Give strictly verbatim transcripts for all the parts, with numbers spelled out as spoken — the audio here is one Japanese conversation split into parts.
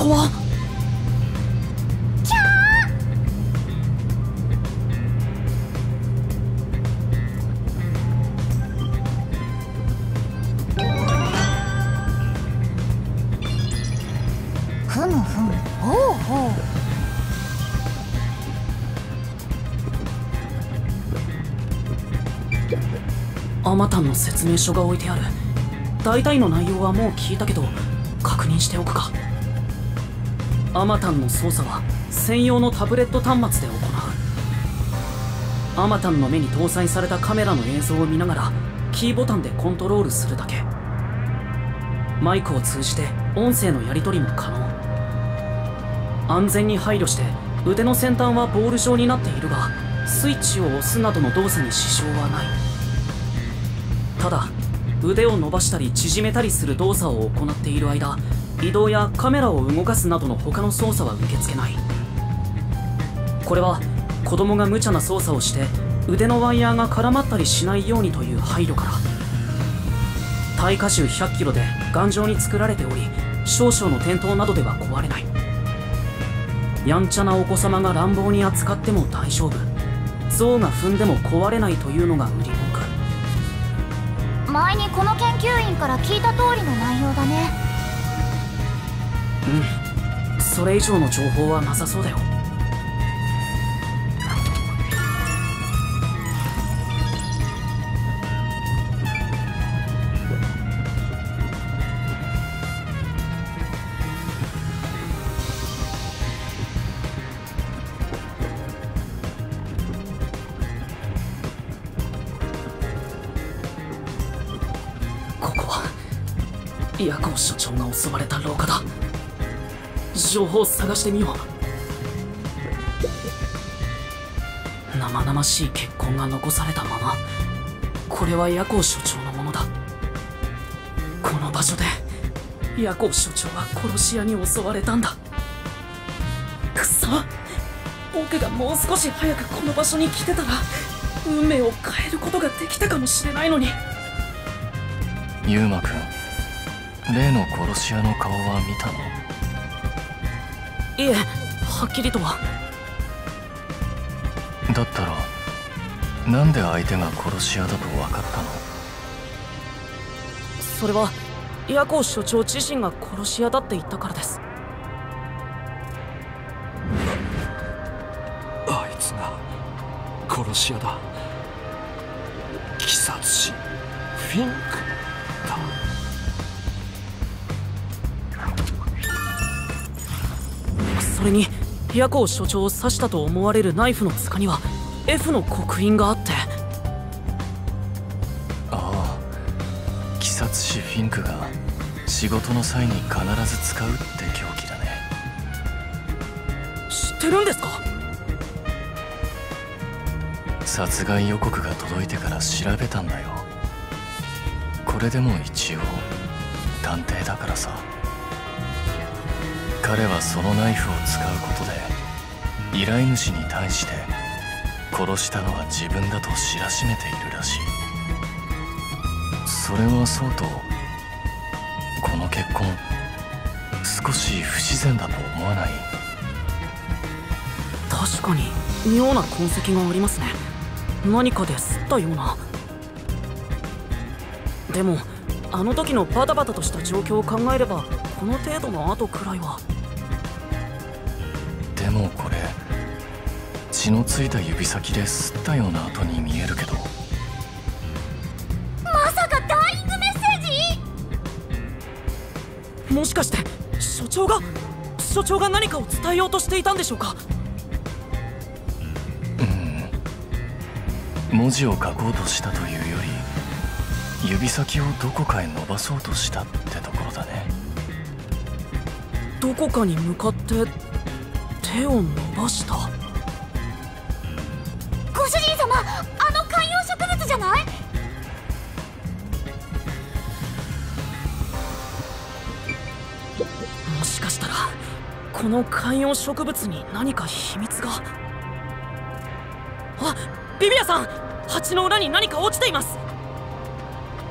こは。 キャー。ふむふむ、ほうほう。 あまたんの説明書が置いてある。大体の内容はもう聞いたけど確認しておくか。あまたんの操作は専用のタブレット端末で行う。あまたんの目に搭載されたカメラの映像を見ながらキーボタンでコントロールするだけ。マイクを通じて音声のやり取りも可能。安全に配慮して腕の先端はボール状になっているが、スイッチを押すなどの動作に支障はない。ただ腕を伸ばしたり縮めたりする動作を行っている間、移動やカメラを動かすなどの他の操作は受け付けない。これは子供が無茶な操作をして腕のワイヤーが絡まったりしないようにという配慮から。耐荷重ひゃっキロで頑丈に作られており、少々の転倒などでは壊れない。やんちゃなお子様が乱暴に扱っても大丈夫。象が踏んでも壊れないというのが売り文句。 前にこの研究員から聞いた通りの内容だね。 うん、それ以上の情報はなさそうだよ。夜行所長が襲われた廊下だ。情報を探してみよう。生々しい血痕が残されたまま。これは夜行所長のものだ。この場所で夜行所長は殺し屋に襲われたんだ。くそ、僕がもう少し早くこの場所に来てたら運命を変えることができたかもしれないのに。 ユウマくん、例の殺し屋の顔は見たの？ いえ、はっきりとは。 だったらなんで相手が殺し屋だと分かったの？ それは夜行所長自身が殺し屋だって言ったからです。 あいつが殺し屋だ。鬼殺師フィンクだ。 それに夜行所長を刺したと思われるナイフの柄には エフ の刻印があって。 ああ、鬼殺師フィンクが仕事の際に必ず使うって凶器だね。 知ってるんですか？ 殺害予告が届いてから調べたんだよ。これでも一応探偵だからさ。彼はそのナイフを使うことで依頼主に対して殺したのは自分だと知らしめているらしい。それはそうと、この血痕少し不自然だと思わない？ 確かに妙な痕跡がありますね。何かで擦ったような。でもあの時のバタバタとした状況を考えればこの程度の跡くらいは。 でもこれ血のついた指先で擦ったような跡に見えるけど。 まさかダイイングメッセージ？ もしかして所長が所長が何かを伝えようとしていたんでしょうか？ うん、文字を書こうとしたというより指先をどこかへ伸ばそうとしたってところだね。 どこかに向かって手を伸ばした。 ご主人様、あの観葉植物じゃない？ もしかしたらこの観葉植物に何か秘密が。あ、ビビアさん、鉢の裏に何か落ちています。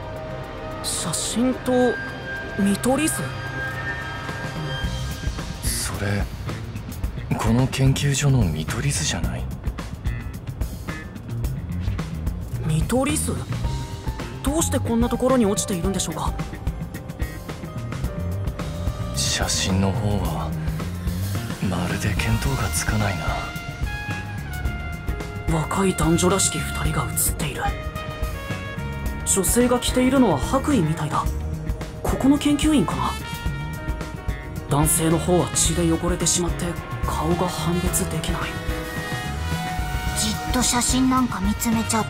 写真と見取り図。 それこの研究所の見取り図じゃない？ 見取り図？どうしてこんなところに落ちているんでしょうか？ 写真の方はまるで見当がつかないな。 若い男女らしき二人が写っている。女性が着ているのは白衣みたいだ。ここの研究員かな？男性の方は血で汚れてしまって顔が判別できない。 じっと写真なんか見つめちゃって。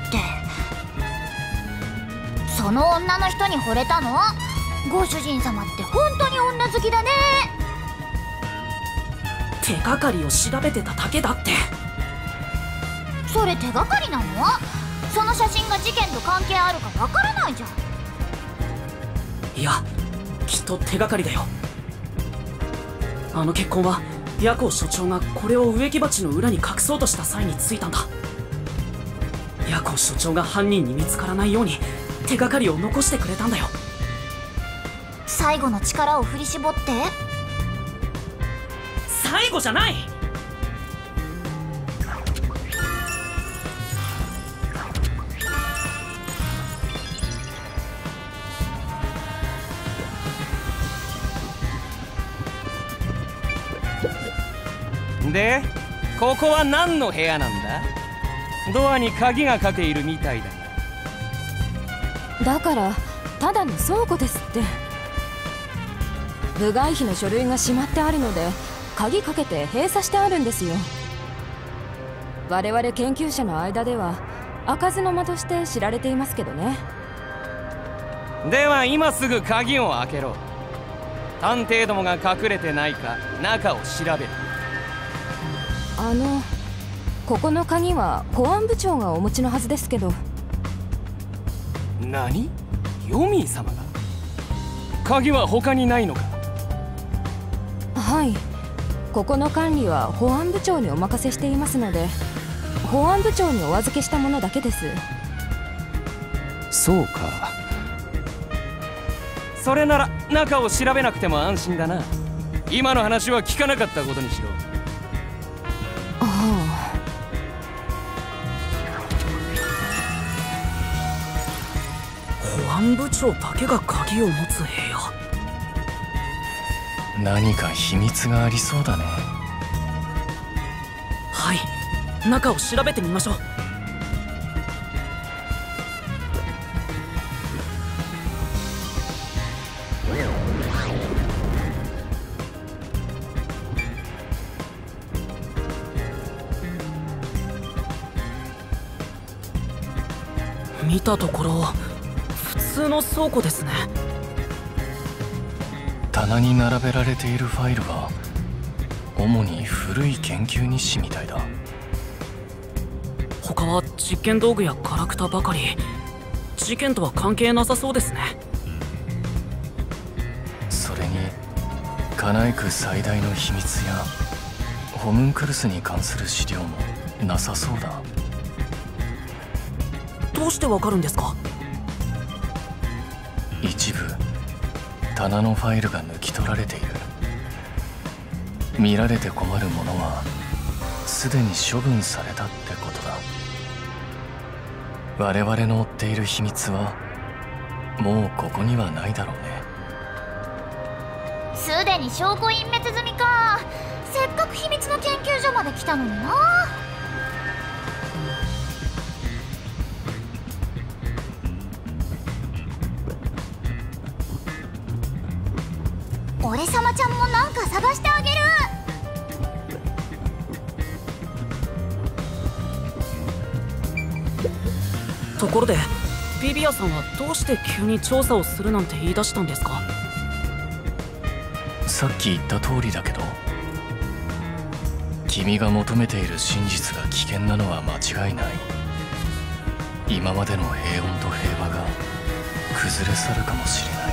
その女の人に惚れたの？ご主人様って本当に女好きだね。 手がかりを調べてただけだって。 それ手がかりなの？その写真が事件と関係あるかわからないじゃん。 いや、きっと手がかりだよ。あの血痕は夜行所長がこれを植木鉢の裏に隠そうとした際についたんだ。夜行所長が犯人に見つからないように手がかりを残してくれたんだよ。 最後の力を振り絞って。 最後じゃない。 で、ここは何の部屋なんだ？ドアに鍵がかけているみたいだが。だからただの倉庫ですって。部外費の書類がしまってあるので鍵かけて閉鎖してあるんですよ。我々研究者の間では開かずの間として知られていますけどね。 では今すぐ鍵を開けろ。探偵どもが隠れてないか中を調べる。 あのここの鍵は保安部長がお持ちのはずですけど。 何？ヨミー様が？鍵は他にないのか？ はい、ここの管理は保安部長にお任せしていますので、保安部長にお預けしたものだけです。 そうか。それなら中を調べなくても安心だな。今の話は聞かなかったことにしろ。 ああ、保安部長だけが鍵を持つ部屋。 何か秘密がありそうだね。 はい、中を調べてみましょう。見たところ普通の倉庫ですね。 棚に並べられているファイルは主に古い研究日誌みたいだ。 他は実験道具やガラクタばかり。事件とは関係なさそうですね。 それにカナイク最大の秘密やホムンクルスに関する資料もなさそうだ。 どうしてわかるんですか？ 一部棚のファイルが抜き取られている。見られて困るものはすでに処分されたってことだ。我々の追っている秘密はもうここにはないだろうね。 すでに証拠隠滅済みか。せっかく秘密の研究所まで来たのにな。俺様ちゃんもなんか探してあげる。 ところでビビアさんはどうして急に調査をするなんて言い出したんですか？ さっき言った通りだけど、君が求めている真実が危険なのは間違いない。今までの平穏と平和が崩れ去るかもしれない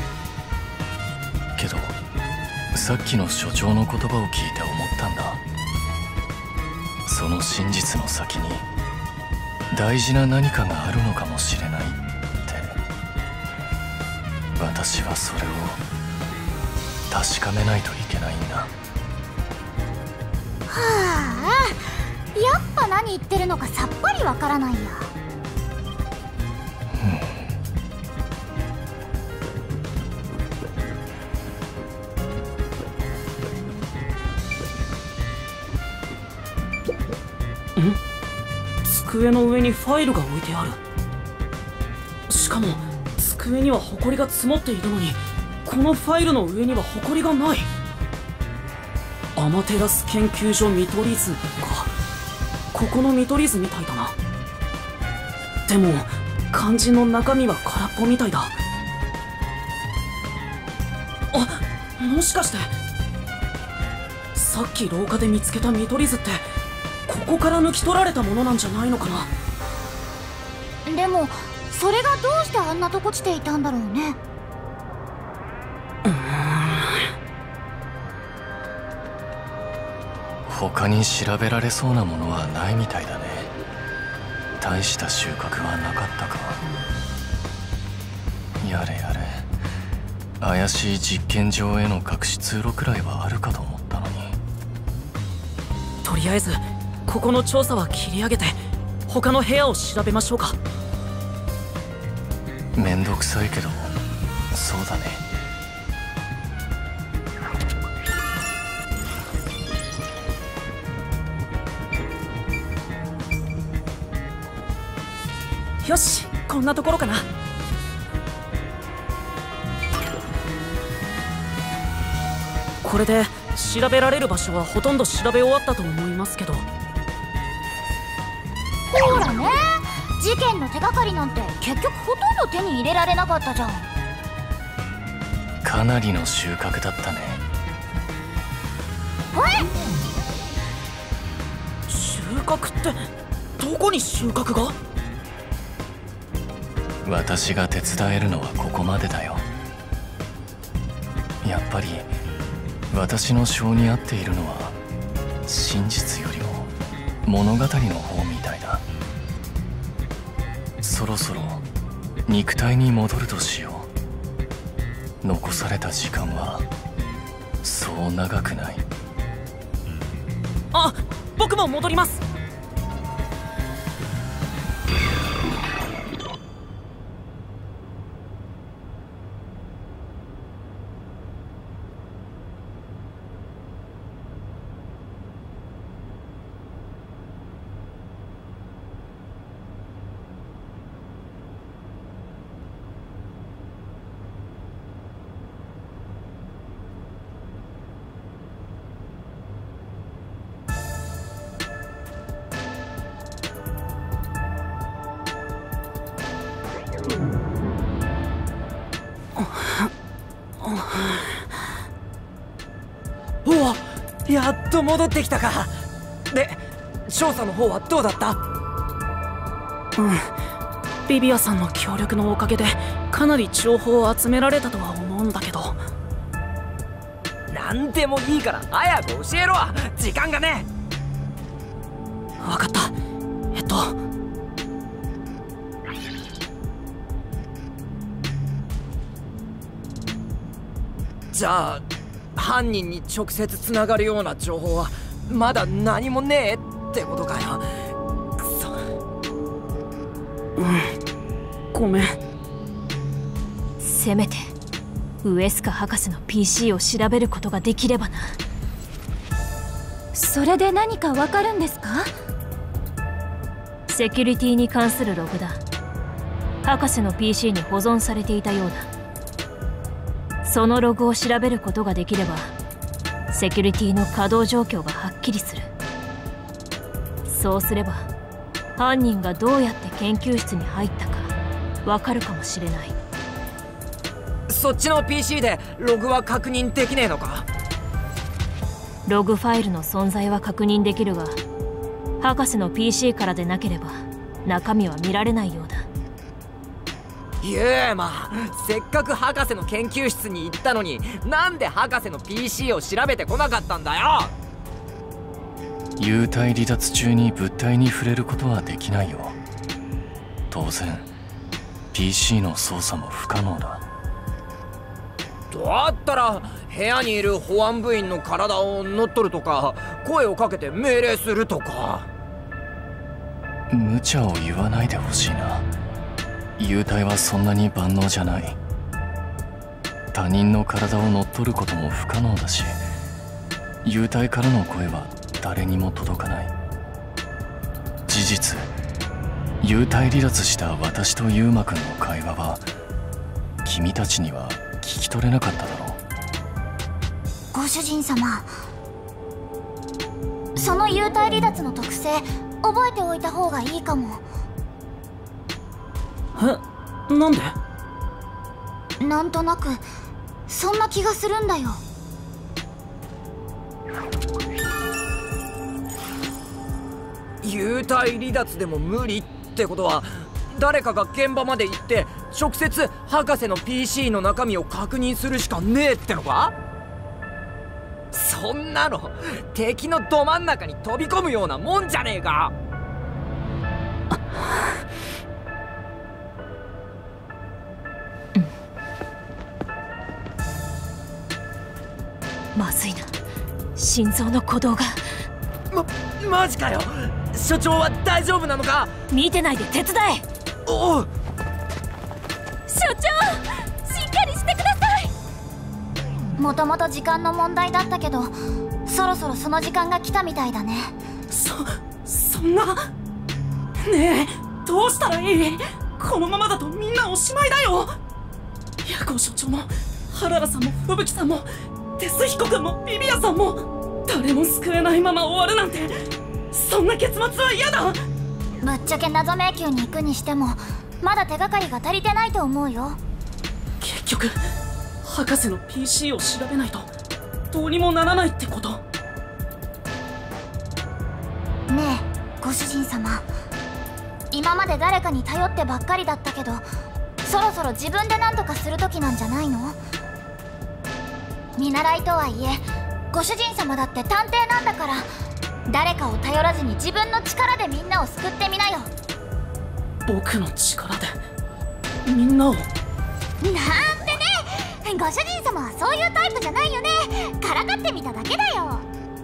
けど、さっきの所長の言葉を聞いて思ったんだ。その真実の先に大事な何かがあるのかもしれないって。私はそれを確かめないといけないんだ。 はあ、やっぱ何言ってるのかさっぱりわからないや。 ん？机の上にファイルが置いてある。しかも机にはホコリが積もっているのに、このファイルの上にはホコリがない。アマテラス研究所見取り図か。ここの見取り図みたいだな。でも漢字の中身は空っぽみたいだ。あ、もしかしてさっき廊下で見つけた見取り図ってここから抜き取られたものなんじゃないのかな。 でもそれがどうしてあんなとこ地ていたんだろうね。 他に調べられそうなものはないみたいだね。大した収穫はなかったか。やれやれ、怪しい実験場への隠し通路くらいはあるかと思ったのに。 とりあえずここの調査は切り上げて他の部屋を調べましょうか。 めんどくさいけどそうだね。 よし、こんなところかな。これで調べられる場所はほとんど調べ終わったと思いますけど。 ほらね、事件の手がかりなんて結局ほとんど手に入れられなかったじゃん。 かなりの収穫だったね。 え？ 収穫ってどこに収穫が？ 私が手伝えるのはここまでだよ。やっぱり私の性に合っているのは真実よりも物語の方みたいだ。そろそろ肉体に戻るとしよう。残された時間はそう長くない。 あ、僕も戻ります。 おお、やっと戻ってきたか。で、調査の方はどうだった？ うん、ビビアさんの協力のおかげでかなり情報を集められたとは思うんだけど。 なんでもいいから早く教えろ。時間がね。 分かった。えっとじゃあ犯人に直接つながるような情報はまだ何もねえってことかよ。くそ。 うん、ごめん。 せめてウエスカ博士の ピーシー を調べることができればな。 それで何かわかるんですか？ セキュリティに関するログだ。博士の ピーシー に保存されていたようだ。そのログを調べることができればセキュリティの稼働状況がはっきりする。そうすれば犯人がどうやって研究室に入ったかわかるかもしれない。 そっちの ピーシー でログは確認できねえのか？ ログファイルの存在は確認できるが博士の ピーシー からでなければ中身は見られないようだ。 ユーマ、せっかく博士の研究室に行ったのになんで博士の ピーシー を調べてこなかったんだよ。 幽体離脱中に物体に触れることはできないよ。当然 ピーシー の操作も不可能だ。 だったら部屋にいる保安部員の体を乗っ取るとか、声をかけて命令するとか。 無茶を言わないでほしいな。幽体はそんなに万能じゃない。他人の体を乗っ取ることも不可能だし、幽体からの声は誰にも届かない。事実、幽体離脱した私とユウマくんの会話は君たちには聞き取れなかっただろう。 ご主人様、その幽体離脱の特性覚えておいた方がいいかも。 え、なんで？ なんとなくそんな気がするんだよ。 幽体離脱でも無理ってことは、誰かが現場まで行って直接博士の ピーシー の中身を確認するしかねえってのか？そんなの敵のど真ん中に飛び込むようなもんじゃねえか。 まずいな、心臓の鼓動が。 ま、マジかよ。所長は大丈夫なのか？ 見てないで手伝え。 おう。 所長、しっかりしてください。 もともと時間の問題だったけど、そろそろその時間が来たみたいだね。 そ、そんな。ねえ、どうしたらいい？このままだとみんなおしまいだよ。ヤコウ所長もハララさんも吹雪さんもテスヒコ君もビビアさんも誰も救えないまま終わるなんて、そんな結末は嫌だ。 ぶっちゃけ謎迷宮に行くにしてもまだ手がかりが足りてないと思うよ。 結局博士の ピーシー を調べないとどうにもならないってこと？ ねえご主人様、今まで誰かに頼ってばっかりだったけど、そろそろ自分で何とかする時なんじゃないの？見習いとはいえご主人様だって探偵なんだから、誰かを頼らずに自分の力でみんなを救ってみなよ。 僕の力でみんなを？なんてね、ご主人様はそういうタイプじゃないよね。からかってみただけだよ。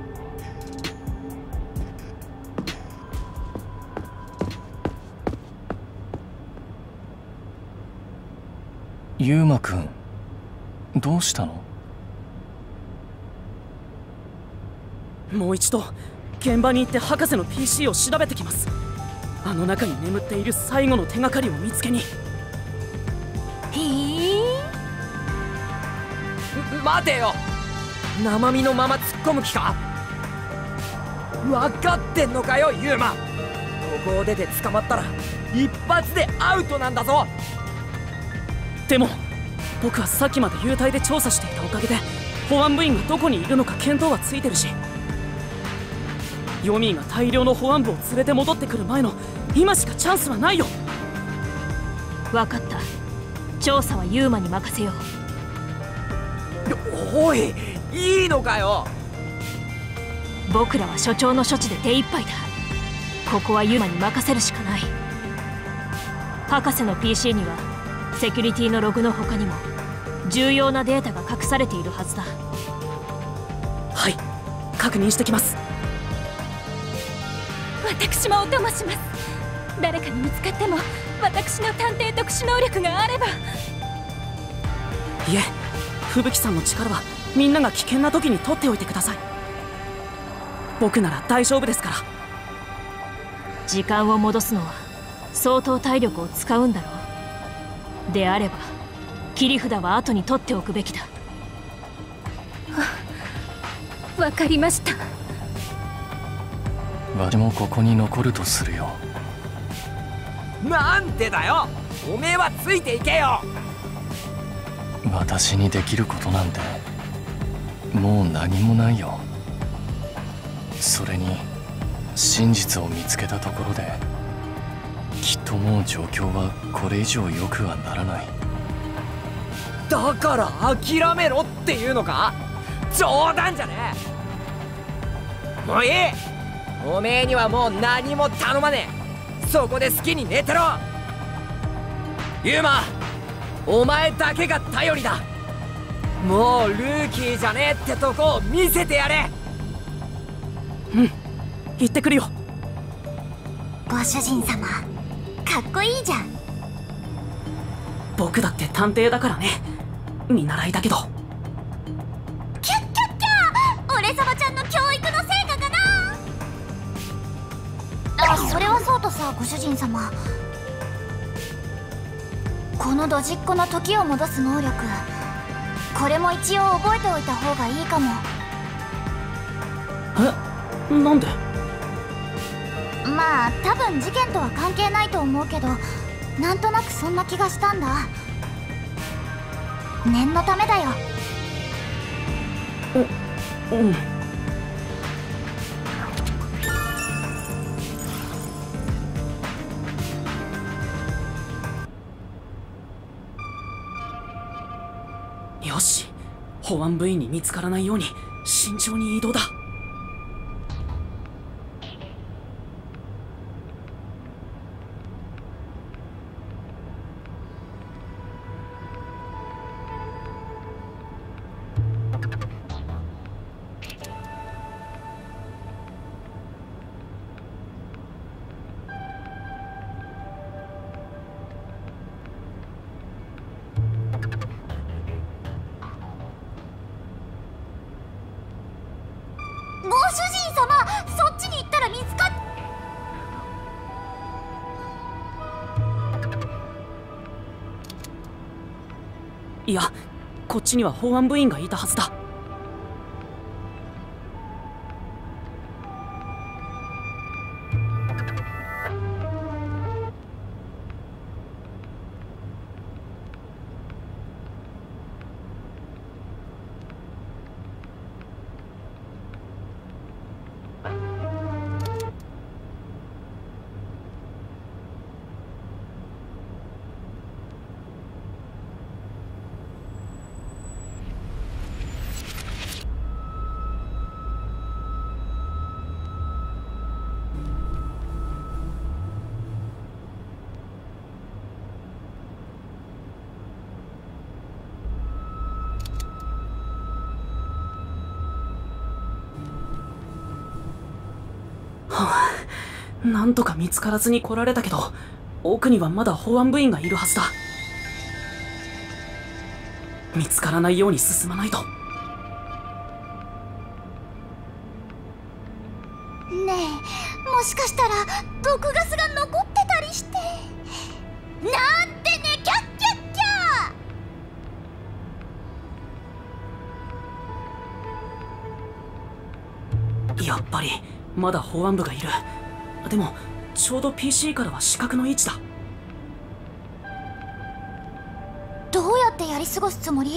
ユウマくん、どうしたの？ もう一度現場に行って博士の ピーシー を調べてきます。あの中に眠っている最後の手がかりを見つけに。 へえ。 待てよ、生身のまま突っ込む気か？分かってんのかよユウマ。ここを出て捕まったら一発でアウトなんだぞ。 でも僕はさっきまで幽体で調査していたおかげで保安部員がどこにいるのか見当はついてるし、ヨミーが大量の保安部を連れて戻ってくる前の今しかチャンスはないよ。 分かった、調査はユウマに任せよう。おい、いいのかよ。 僕らは所長の処置で手一杯だ。ここはユウマに任せるしかない。博士の ピーシー にはセキュリティのログの他にも重要なデータが隠されているはずだ。 はい、確認してきます。 私もお供します。誰かに見つかっても私の探偵特殊能力があれば。 いえ、吹雪さんの力はみんなが危険な時に取っておいてください。僕なら大丈夫ですから。 時間を戻すのは相当体力を使うんだろう。であれば切り札は後に取っておくべきだ。わかりました。 私もここに残るとするよ。 なんでだよ、おめえはついていけよ。 私にできることなんてもう何もないよ。それに真実を見つけたところできっともう状況はこれ以上良くはならない。 だから諦めろっていうのか？冗談じゃねえ。もういい、おめえにはもう何も頼まねえ。そこで好きに寝てろ。ユウマ、お前だけが頼りだ。 もうルーキーじゃねえってとこを見せてやれ。 うん、行ってくるよ。 ご主人様、かっこいいじゃん。 僕だって探偵だからね。見習いだけど。 キャッキャッキャー、俺様ちゃんの教育の成果かな。あ、それはそうとさ、ご主人様、このドジっ子の時を戻す能力、これも一応覚えておいた方がいいかも。 え、なんで？ まあ多分事件とは関係ないと思うけど、なんとなくそんな気がしたんだ。念のためだよ。 う、うん。よし、保安部員に見つからないように慎重に移動だ。 ご主人様、そっちに行ったら見つかっ。 いや、こっちには保安部員がいたはずだ。はあ、なんとか見つからずに来られたけど、奥にはまだ保安部員がいるはずだ。見つからないように進まないと。 ねえ、もしかしたら毒ガスが残ってたりして。なんてね、キャッキャッキャー。 やっぱりまだ保安部がいる。でもちょうど ピーシー からは死角の位置だ。 どうやってやり過ごすつもり？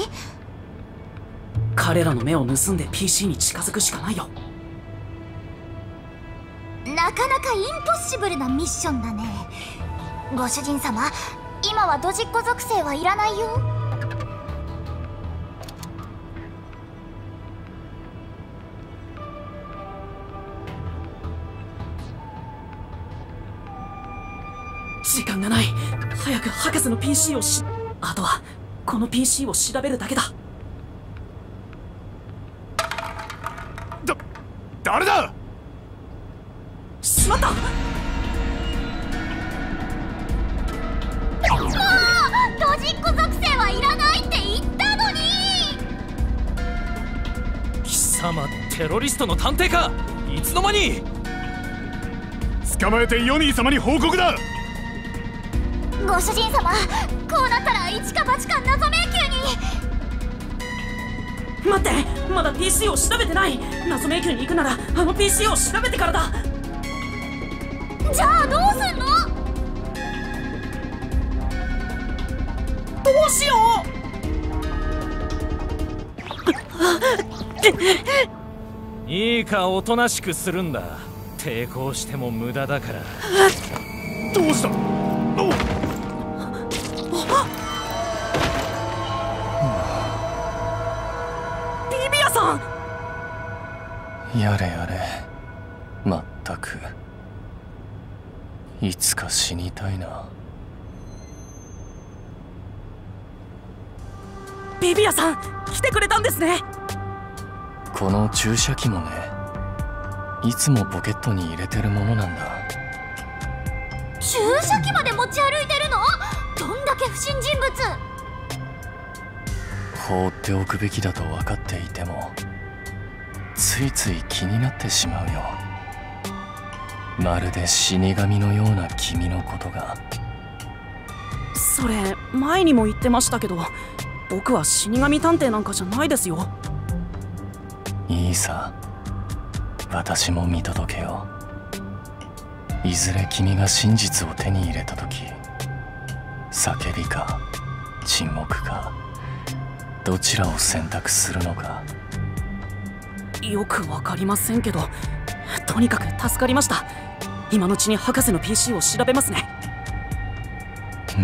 彼らの目を盗んで ピーシー に近づくしかないよ。 なかなかインポッシブルなミッションだね。ご主人様、今はドジっ子属性はいらないよ。 時間がない。早く博士の ピーシー をし、あとはこの ピーシー を調べるだけだ。 だ、誰だ？ しまった！もうドジっ子属性はいらないって言ったのに。 貴様テロリストの探偵か？いつの間に？ 捕まえてヨニー様に報告だ。 ご主人様、こうなったら一か八か謎迷宮に。 待って、まだ ピーシー を調べてない。謎迷宮に行くならあの ピーシー を調べてからだ。 じゃあどうすんの？ どうしよういいか、おとなしくするんだ。抵抗しても無駄だから。 どうした？おっ、 ビビアさん。やれやれ、まったくいつか死にたいな。 ビビアさん来てくれたんですね。 この注射器もね、いつもポケットに入れてるものなんだ。 注射器まで持ち歩いてるの？どんだけ不審人物。 放っておくべきだと分かっていてもついつい気になってしまうよ。まるで死神のような君のことが。 それ前にも言ってましたけど、僕は死神探偵なんかじゃないですよ。 いいさ、私も見届けよう。いずれ君が真実を手に入れた時、叫びか沈黙か、どちらを選択するのか。 よくわかりませんけど、とにかく助かりました。今のうちに博士の ピーシー を調べますね。 うん。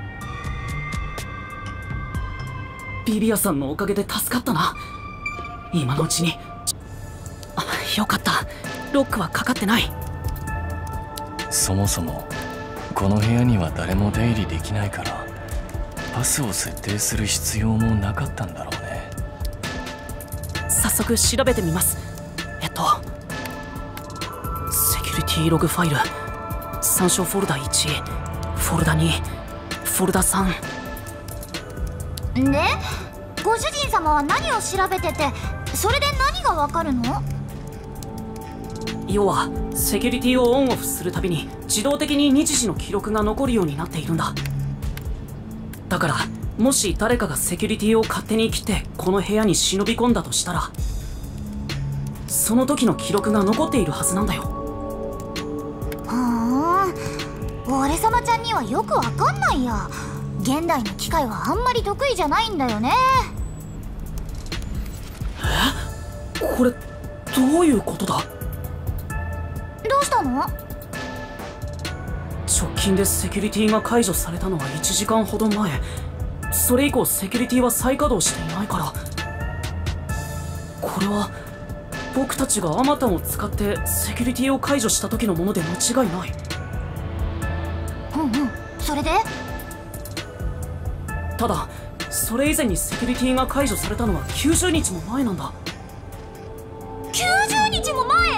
ビビアさんのおかげで助かったな。今のうちに。あ、よかった、ロックはかかってない。 そもそもこの部屋には誰も出入りできないから、パスを設定する必要もなかったんだろうね。 早速調べてみます。えっとセキュリティログファイル、参照フォルダいち、フォルダに、フォルダさんで、ご主人様は何を調べてて、それで何がわかるの？ 要はセキュリティをオンオフするたびに自動的に日時の記録が残るようになっているんだ。だからもし誰かがセキュリティを勝手に切ってこの部屋に忍び込んだとしたら、その時の記録が残っているはずなんだよ。 はあ、俺様ちゃんにはよくわかんないや。現代の機械はあんまり得意じゃないんだよね。 え？これどういうことだ？ どうしたの？ 直近でセキュリティが解除されたのはいちじかんほど前。それ以降セキュリティは再稼働していないから、これは僕たちがアマタンを使ってセキュリティを解除した時のもので間違いない。 うんうん、それで？ ただそれ以前にセキュリティが解除されたのはきゅうじゅうにちも前なんだ。 きゅうじゅうにちも前？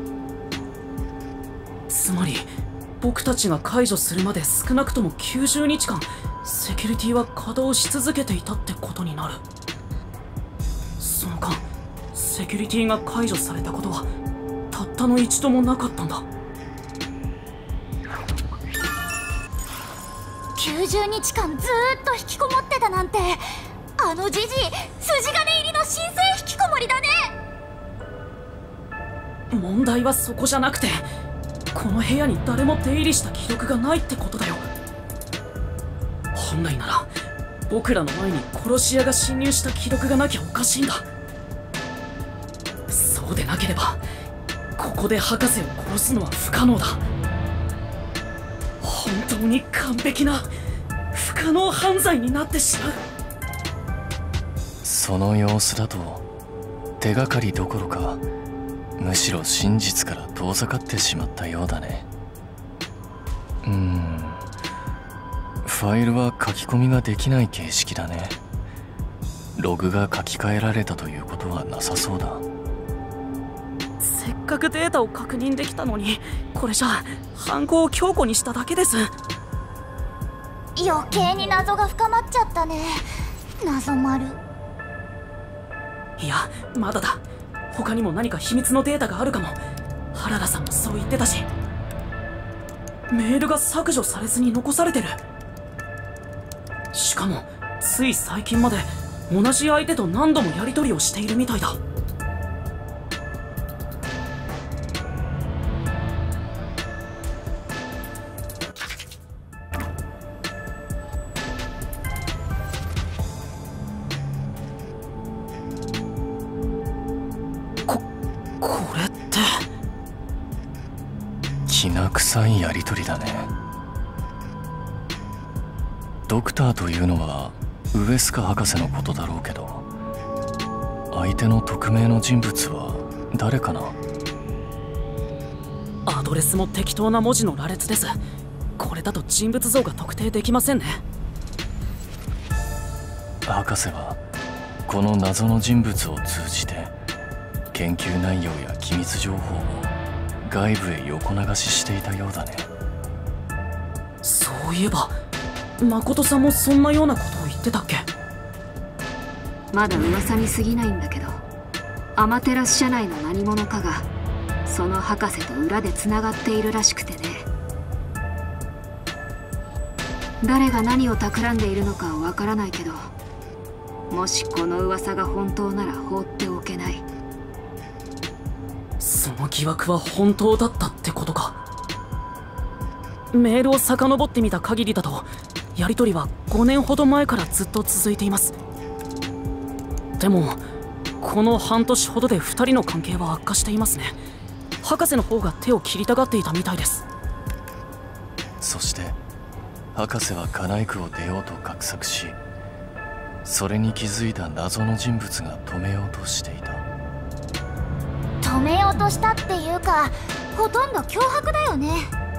つまり僕たちが解除するまで少なくともきゅうじゅうにちかんセキュリティは稼働し続けていたってことになる。その間セキュリティが解除されたことはたったの一度もなかったんだ。 きゅうじゅうにちかんずーっと引きこもってたなんて、あのジジイ筋金入りの新生引きこもりだね。 問題はそこじゃなくて、この部屋に誰も出入りした記録がないってことだよ。本来なら僕らの前に殺し屋が侵入した記録がなきゃおかしいんだ。そうでなければここで博士を殺すのは不可能だ。本当に完璧な不可能犯罪になってしまう。 その様子だと手がかりどころか、むしろ真実から遠ざかってしまったようだね。うーん、ファイルは書き込みができない形式だね。ログが書き換えられたということはなさそうだ。 せっかくデータを確認できたのに、これじゃ犯行を強固にしただけです。 余計に謎が深まっちゃったね、謎丸。 いやまだだ。他にも何か秘密のデータがあるかも。原田さんもそう言ってたし。メールが削除されずに残されてる。しかもつい最近まで同じ相手と何度もやり取りをしているみたいだ。ここれってきな臭いやり取りだね。ドクターというのはウエスカ博士のことだろうけど、相手の匿名の人物は誰かな？ アドレスも適当な文字の羅列です。これだと人物像が特定できませんね。 博士はこの謎の人物を通じて研究内容や機密情報を外部へ横流ししていたようだね。 そういえば誠さんもそんなようなことを言ってたっけ？ まだ噂に過ぎないんだけど、アマテラス社内の何者かがその博士と裏でつながっているらしくてね。誰が何を企んでいるのかはわからないけど、もしこの噂が本当なら放っておけない。 その疑惑は本当だったってことか。メールを遡ってみた限りだと、やり取りはごねんほど前からずっと続いています。でもこの半年ほどでふたりの関係は悪化していますね。博士の方が手を切りたがっていたみたいです。 そして博士はカナイクを出ようと画策し、それに気づいた謎の人物が止めようとしていた。 止めようとしたっていうか、ほとんど脅迫だよね。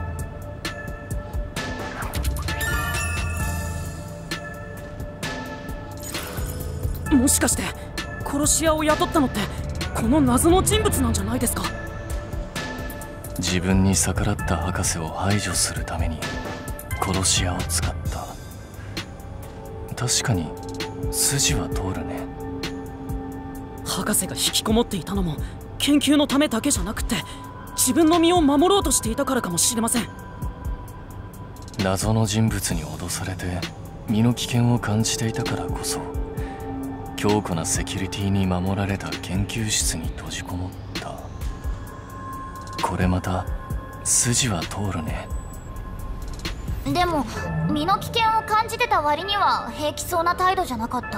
もしかして殺し屋を雇ったのってこの謎の人物なんじゃないですか？ 自分に逆らった博士を排除するために殺し屋を使った。確かに筋は通るね。 博士が引きこもっていたのも研究のためだけじゃなくて、自分の身を守ろうとしていたからかもしれません。 謎の人物に脅されて身の危険を感じていたからこそ、強固なセキュリティに守られた研究室に閉じこもった。これまた筋は通るね。 でも身の危険を感じてた割には平気そうな態度じゃなかった？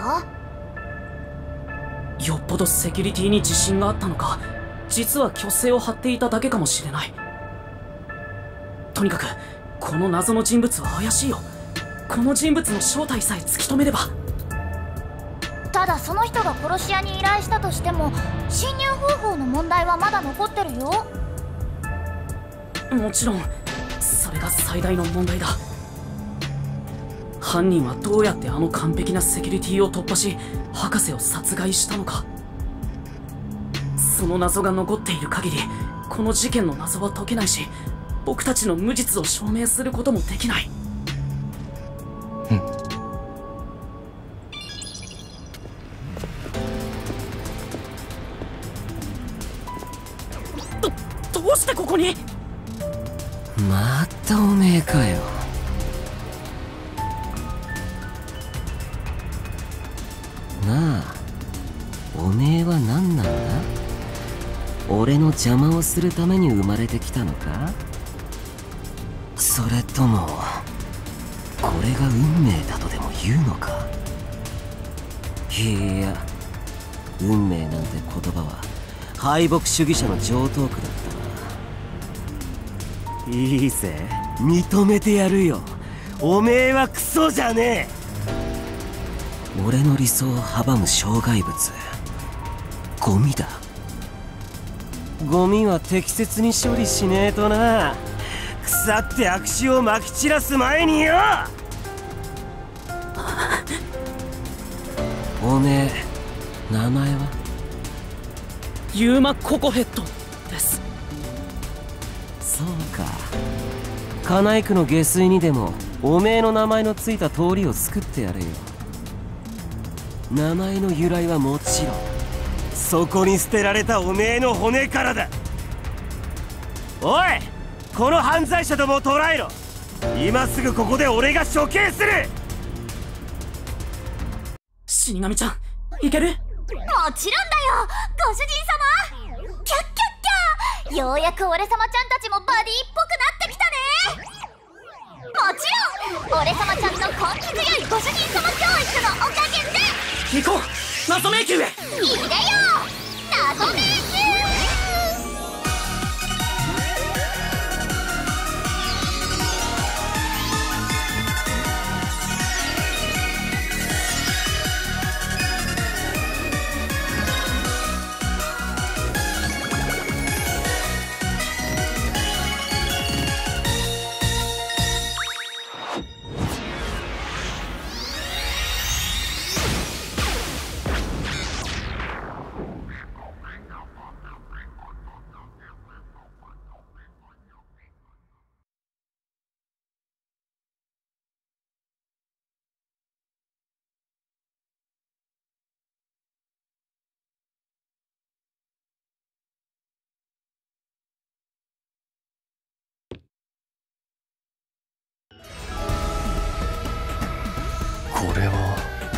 よっぽどセキュリティに自信があったのか、実は虚勢を張っていただけかもしれない。とにかくこの謎の人物は怪しいよ。この人物の正体さえ突き止めれば。 ただその人が殺し屋に依頼したとしても、侵入方法の問題はまだ残ってるよ。 もちろんそれが最大の問題だ。犯人はどうやってあの完璧なセキュリティを突破し博士を殺害したのか。その謎が残っている限りこの事件の謎は解けないし、僕たちの無実を証明することもできない。 うん。 どどうしてここに？ またおめえかよ。なあ、おめえは何なんだ？俺の邪魔をするために生まれてきたのか？それともこれが運命だとでも言うのか？いや、運命なんて言葉は敗北主義者の常套句だったな。いいぜ、認めてやるよ。おめえはクソじゃねえ。俺の理想を阻む障害物、ゴミだ。ゴミは適切に処理しねえとな。腐って悪臭をまき散らす前によ。おめえ名前は？ ユーマ・ココヘッドです。 そうか。カナイクの下水にでもおめえの名前のついた通りを作ってやれよ。名前の由来はもちろんそこに捨てられたおめえの骨からだ。おい、この犯罪者どもを捕らえろ。今すぐここで俺が処刑する。 死神ちゃん、いける？ もちろんだよ、ご主人様。キャッキャッキャ、ようやく俺様ちゃんたちもバディっぽくなってきたね。もちろん俺様ちゃんの根気強いご主人様教育のおかげで。 行こう、謎迷宮へ。 いいでよ、謎迷宮。 これは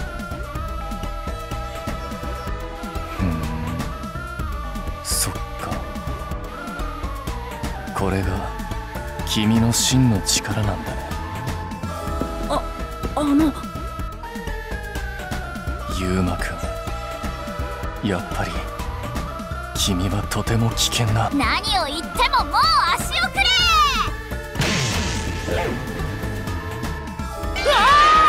ふん、そっか。これが君の真の力なんだね。 あ、あのユウマくん、やっぱり君はとても危険な。 何を言ってももう足をくれ。うわ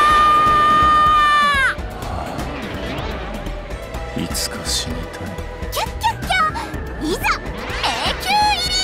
ー、いつか死にたい。 キャッキャッキャ、いざ迷宮入り。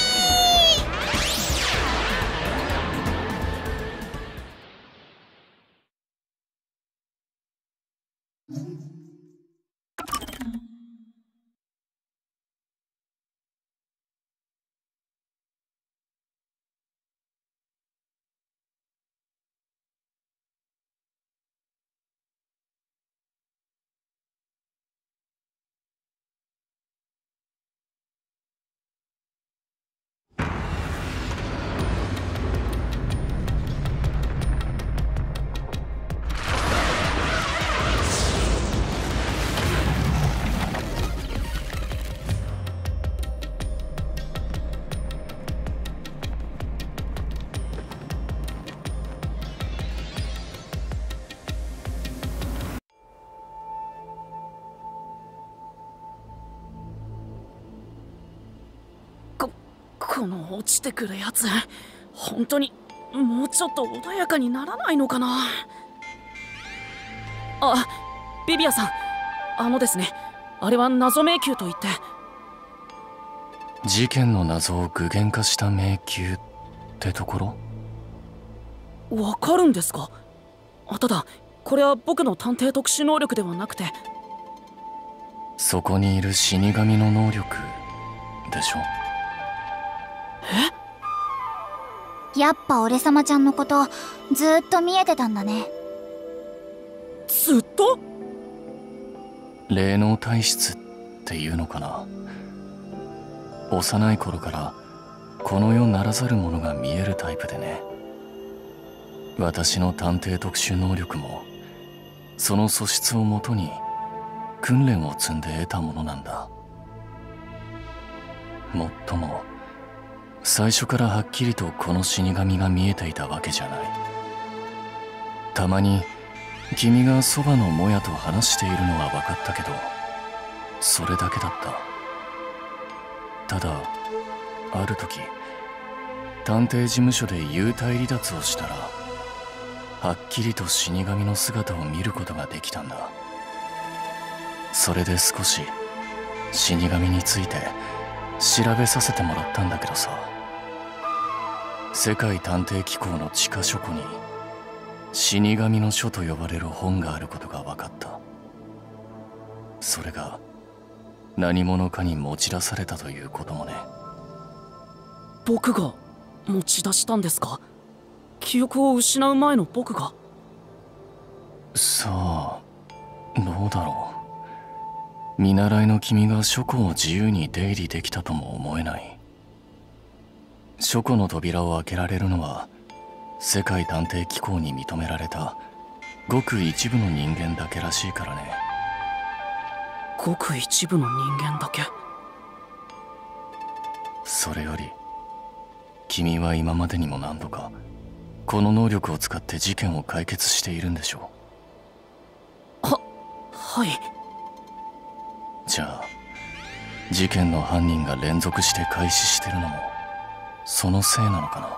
この落ちてくるやつ、本当にもうちょっと穏やかにならないのかな。あ、ビビアさん、あのですね、あれは謎迷宮といって、 事件の謎を具現化した迷宮ってところ？ わかるんですか？あ、ただこれは僕の探偵特殊能力ではなくて、 そこにいる死神の能力でしょ。 え？やっぱ俺様ちゃんのことずーっと見えてたんだね。 ずっと？ 霊能体質っていうのかな。幼い頃からこの世ならざるものが見えるタイプでね。私の探偵特殊能力もその素質をもとに訓練を積んで得たものなんだ。もっとも最初からはっきりとこの死神が見えていたわけじゃない。たまに君がそばのもやと話しているのは分かったけど、それだけだった。ただある時探偵事務所で幽体離脱をしたら、はっきりと死神の姿を見ることができたんだ。それで少し死神について調べさせてもらったんだけどさ、世界探偵機構の地下書庫に死神の書と呼ばれる本があることが分かった。それが何者かに持ち出されたということもね。 僕が持ち出したんですか？記憶を失う前の僕が？ さあ、どうだろう。見習いの君が書庫を自由に出入りできたとも思えない。書庫の扉を開けられるのは世界探偵機構に認められたごく一部の人間だけらしいからね。 ごく一部の人間だけ？ それより君は今までにも何度かこの能力を使って事件を解決しているんでしょう？は、はい。 じゃあ事件の犯人が連続して開始してるのもそのせいなのかな。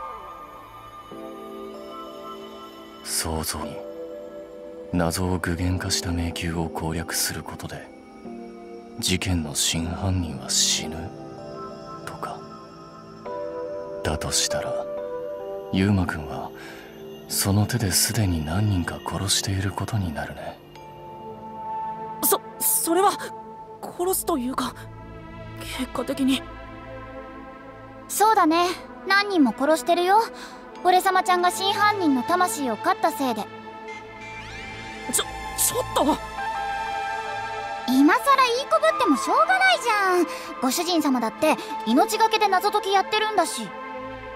想像に謎を具現化した迷宮を攻略することで事件の真犯人は死ぬとか。だとしたらユウマくんはその手ですでに何人か殺していることになるね。 そ、それは殺すというか結果的に。 そうだね、何人も殺してるよ。俺様ちゃんが真犯人の魂を狩ったせいで。 ちょ、ちょっと今さら言いこぶってもしょうがないじゃん。ご主人様だって命がけで謎解きやってるんだし。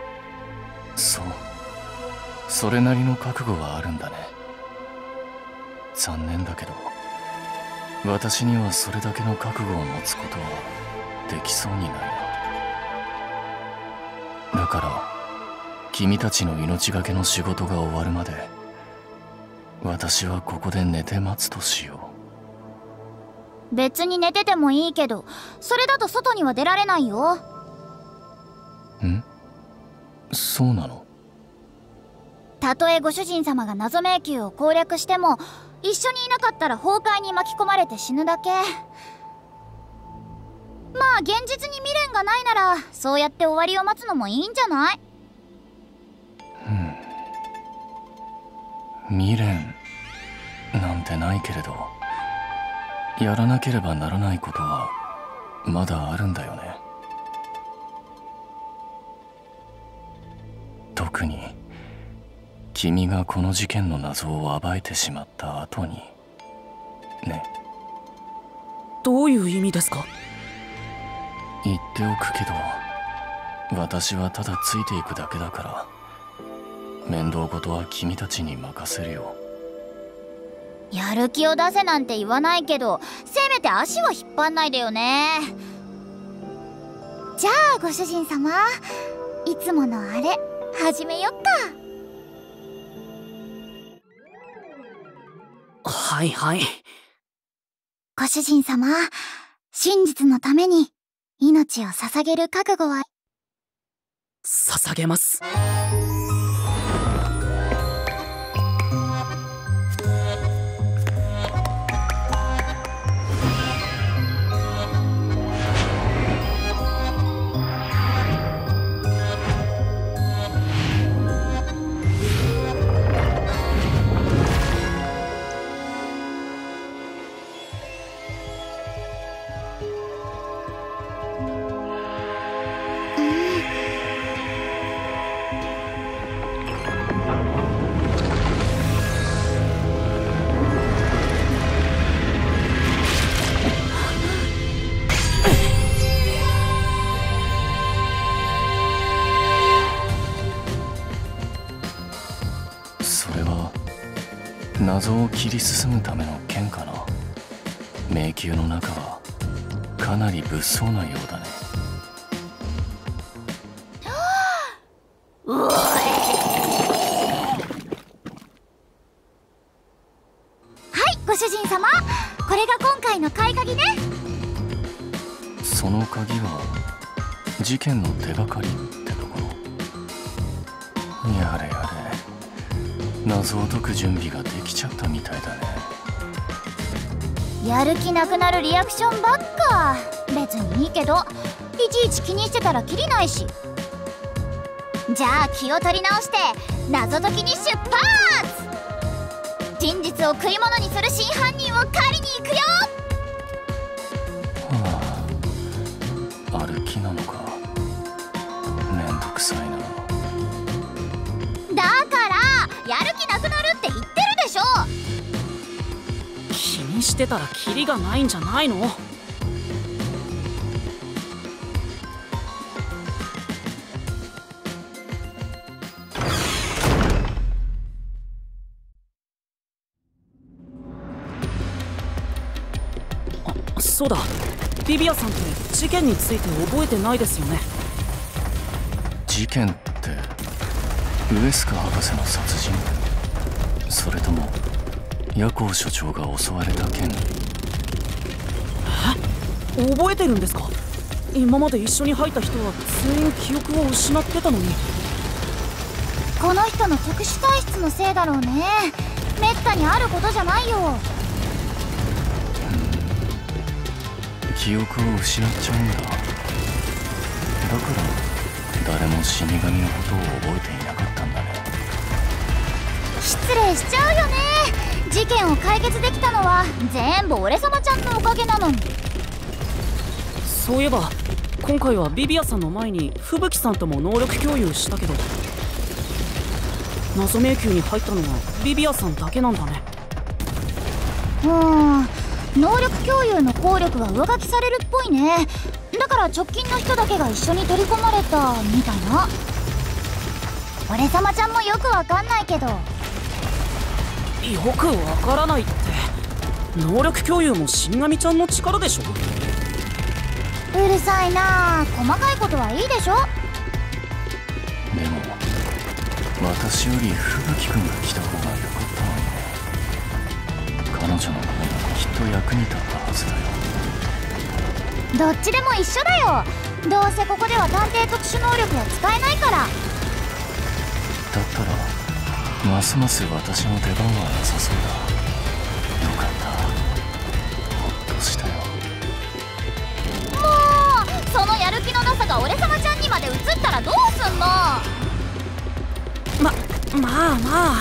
そう、それなりの覚悟はあるんだね。 残念だけど、私にはそれだけの覚悟を持つことはできそうにないな。だから君たちの命がけの仕事が終わるまで私はここで寝て待つとしよう。別に寝ててもいいけど、それだと外には出られないよ。 ん？そうなの？ たとえご主人様が謎迷宮を攻略しても、一緒にいなかったら崩壊に巻き込まれて死ぬだけ。まあ現実に未練がないなら、そうやって終わりを待つのもいいんじゃない？ うん、未練なんてないけれど、やらなければならないことはまだあるんだよね。特に君がこの事件の謎を暴いてしまった後にね。 どういう意味ですか？ 言っておくけど、私はただついていくだけだから、面倒事は君たちに任せるよ。 やる気を出せなんて言わないけど、せめて足は引っ張んないでよね。じゃあご主人様、いつものあれ始めよっか。 はいはい。 ご主人様、真実のために命を捧げる覚悟は？ 捧げます。謎を切り進むための剣かな。迷宮の中はかなり物騒なようだね。 はい、ご主人様、これが今回の買い鍵ね。 その鍵は事件の手がかりってところ。やれやれ、謎を解く準備ができちゃったみたいだね。 やる気なくなるリアクションばっか。別にいいけど、いちいち気にしてたらキリないし。じゃあ気を取り直して謎解きに出発。真実を食い物にする真犯人を狩りに行くよ。 はあ、歩きなのか。めんどくさいな。 だからやる気なくなるって言ってるでしょ。 気にしてたらキリがないんじゃないの？あ、そうだ、ビビアさんって事件について覚えてないですよね。 事件ってウエスカ博士の殺人？それとも夜行所長が襲われた件？ え？覚えてるんですか？今まで一緒に入った人は全員記憶を失ってたのに。 この人の特殊体質のせいだろうね。めったにあることじゃないよ。 記憶を失っちゃうんだ。だから誰も死神のことを覚えていなかったんだね。 失礼しちゃうよね。事件を解決できたのは全部俺様ちゃんのおかげなのに。 そういえば今回はビビアさんの前に吹雪さんとも能力共有したけど、謎迷宮に入ったのはビビアさんだけなんだね。 うーん、能力共有の効力が上書きされるっぽいね。だから直近の人だけが一緒に取り込まれたみたいな。俺様ちゃんもよくわかんないけど。 よくわからないって。能力共有も死神ちゃんの力でしょ。 うるさいなあ、細かいことはいいでしょ。 でも私より吹雪くんが来た方が良かったのにね。彼女の声がきっと役に立ったはずだよ。 どっちでも一緒だよ。どうせここでは探偵特殊能力は使えないから。 だったらますます私の出番はなさそうだ。よかった、ほっとしたよ。 もうそのやる気のなさが俺様ちゃんにまで移ったらどうすんの。 ままあまあ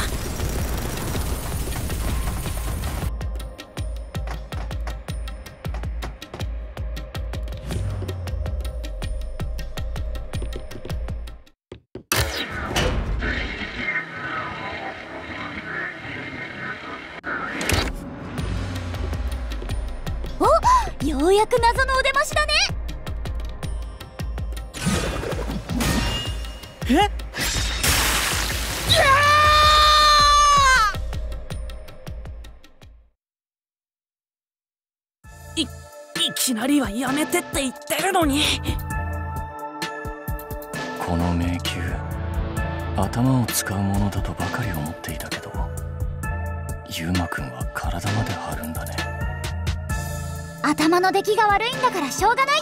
ようやく謎のお出ましだね。 えっい、いきなりはやめてって言ってるのに。 この迷宮、頭を使うものだとばかり思っていたけど、ユウマくんは体まで張るんだね。 頭の出来が悪いんだからしょうがないよ。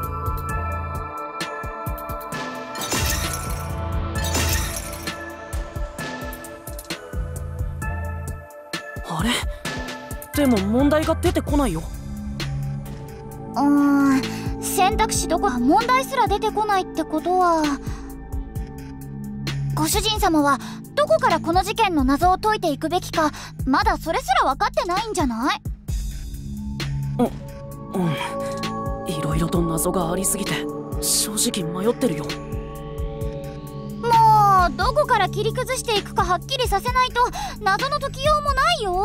あれでも問題が出てこないよ。 うーん、選択肢どこか問題すら出てこないってことは、ご主人様はどこからこの事件の謎を解いていくべきかまだそれすら分かってないんじゃない？ うん、いろいろと謎がありすぎて正直迷ってるよ。 もうどこから切り崩していくかはっきりさせないと謎の解きようもないよ。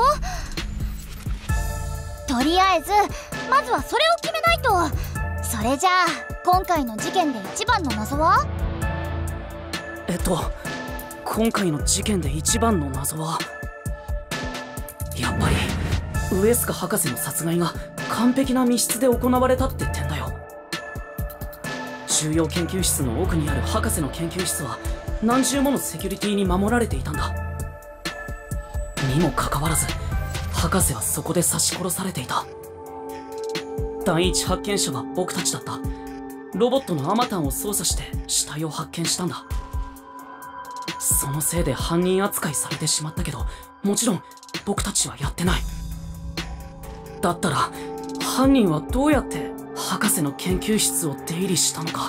とりあえずまずはそれを決めないと。それじゃあ今回の事件で一番の謎は？ えっと今回の事件で一番の謎はやっぱりウエスカ博士の殺害が完璧な密室で行われたって点だよ。重要研究室の奥にある博士の研究室は何重ものセキュリティに守られていたんだ。にもかかわらず博士はそこで刺し殺されていた。第一発見者は僕たちだった。ロボットのアマタンを操作して死体を発見したんだ。そのせいで犯人扱いされてしまったけど、もちろん僕たちはやってない。だったら犯人はどうやって博士の研究室を出入りしたのか、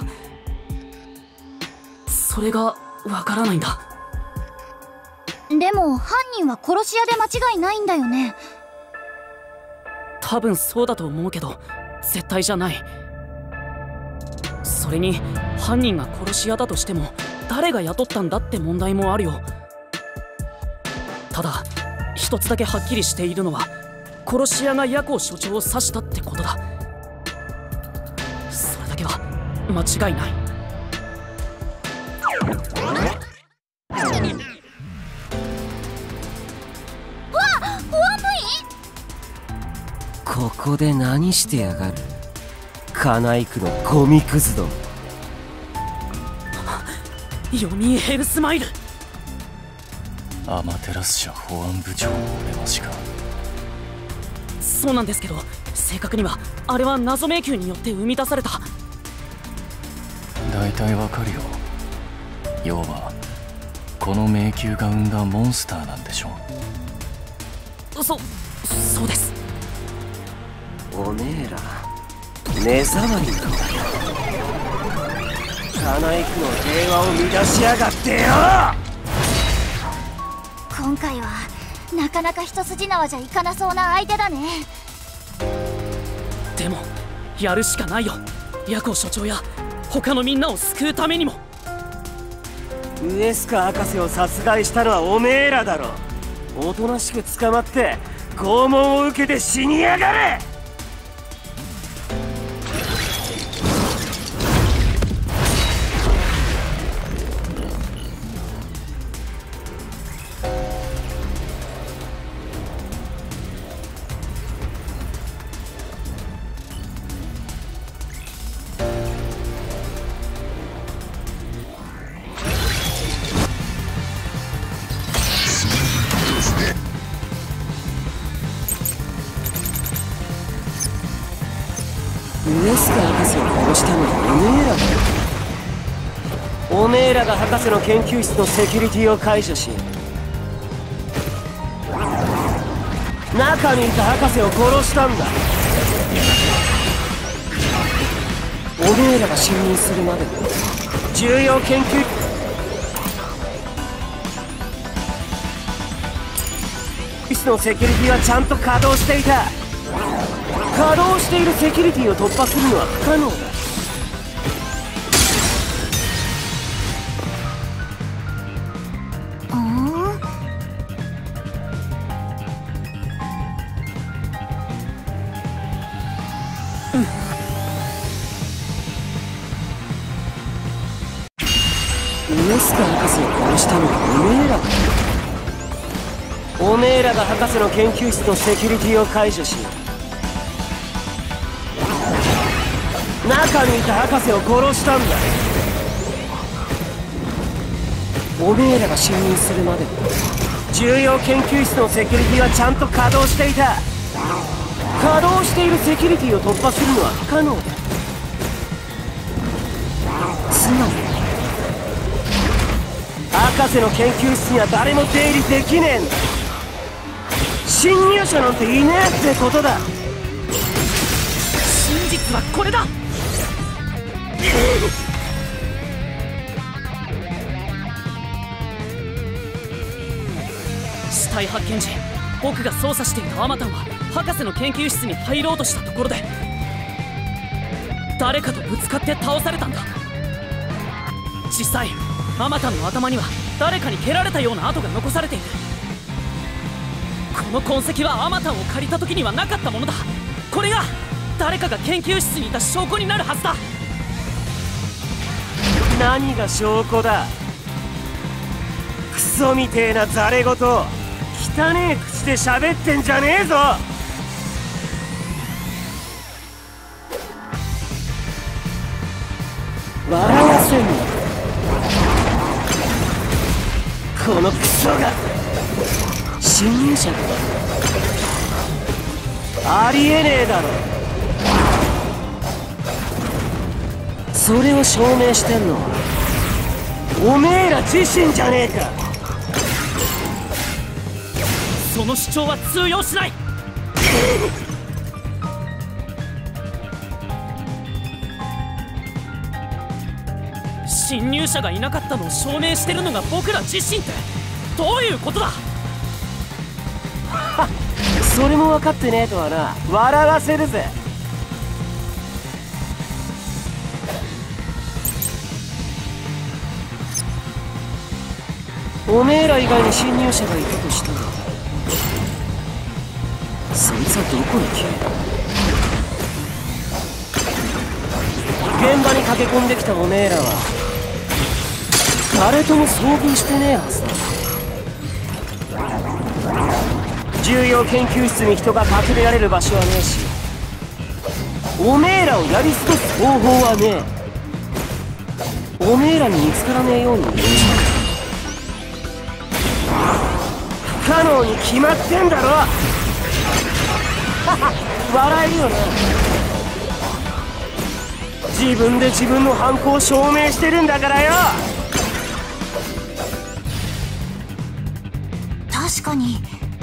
それがわからないんだ。 でも犯人は殺し屋で間違いないんだよね。 多分そうだと思うけど絶対じゃない。それに犯人が殺し屋だとしても誰が雇ったんだって問題もあるよ。ただ一つだけはっきりしているのは殺し屋がヤコウ所長を刺したってことだ。それだけは間違いない。 わっ、保安部員？ ここで何してやがる、カナイクのゴミクズども。 ヨミーヘルスマイル。 アマテラス社保安部長のお出ましか。 そうなんですけど、正確にはあれは謎迷宮によって生み出された。 大体わかるよ。要はこの迷宮が生んだモンスターなんでしょ。 そそうです。 おめえら目障りなんだよ。カナイクの平和を乱しやがってよ。 今回はなかなか一筋縄じゃいかなそうな相手だね。 でもやるしかないよ。ヤコウ所長や他のみんなを救うためにも。 ウエスカ博士を殺害したのはおめえらだろ。おとなしく捕まって拷問を受けて死にやがれ。 ウエスカ博士を殺したのはおめえらだ。おめえらが博士の研究室のセキュリティを解除し、中にいた博士を殺したんだ。おめえらが侵入するまでの重要研究室のセキュリティはちゃんと稼働していた。稼働しているセキュリティを突破するのは不可能だ。ウエスカ博士を殺したのはおめえらだ。おめえらが博士の研究室のセキュリティを解除し、中にいた博士を殺したんだ。おめえらが侵入するまでの重要研究室のセキュリティはちゃんと稼働していた。稼働しているセキュリティを突破するのは不可能だ。つまり博士の研究室には誰も出入りできねえんだ。侵入者なんていねえってことだ。 真実はこれだ。死体発見時、僕が操作していたアマタンは博士の研究室に入ろうとしたところで誰かとぶつかって倒されたんだ。実際アマタンの頭には誰かに蹴られたような跡が残されている。この痕跡はアマタンを借りた時にはなかったものだ。これが誰かが研究室にいた証拠になるはずだ。 何が証拠だ。クソみてえなザレ言、汚え口で喋ってんじゃねえぞ。笑わせんな。このクソが侵入者か。ありえねえだろ。それを証明してんのはおめえら自身じゃねえか。 その主張は通用しない。侵入者がいなかったのを証明してるのが僕ら自身ってどういうことだ。 それも分かってねえとはな。笑わせるぜ。おめえら以外に侵入者がいたとしたら、そいつはどこに消える。現場に駆け込んできたおめえらは誰とも遭遇してねえはずだ。重要研究室に人が隠れられる場所はねえし、おめえらをやり過ごす方法はねえ。おめえらに見つからねえように言う不可能に決まってんだろ。笑えるよな。自分で自分の犯行を証明してるんだからよ。 確かに。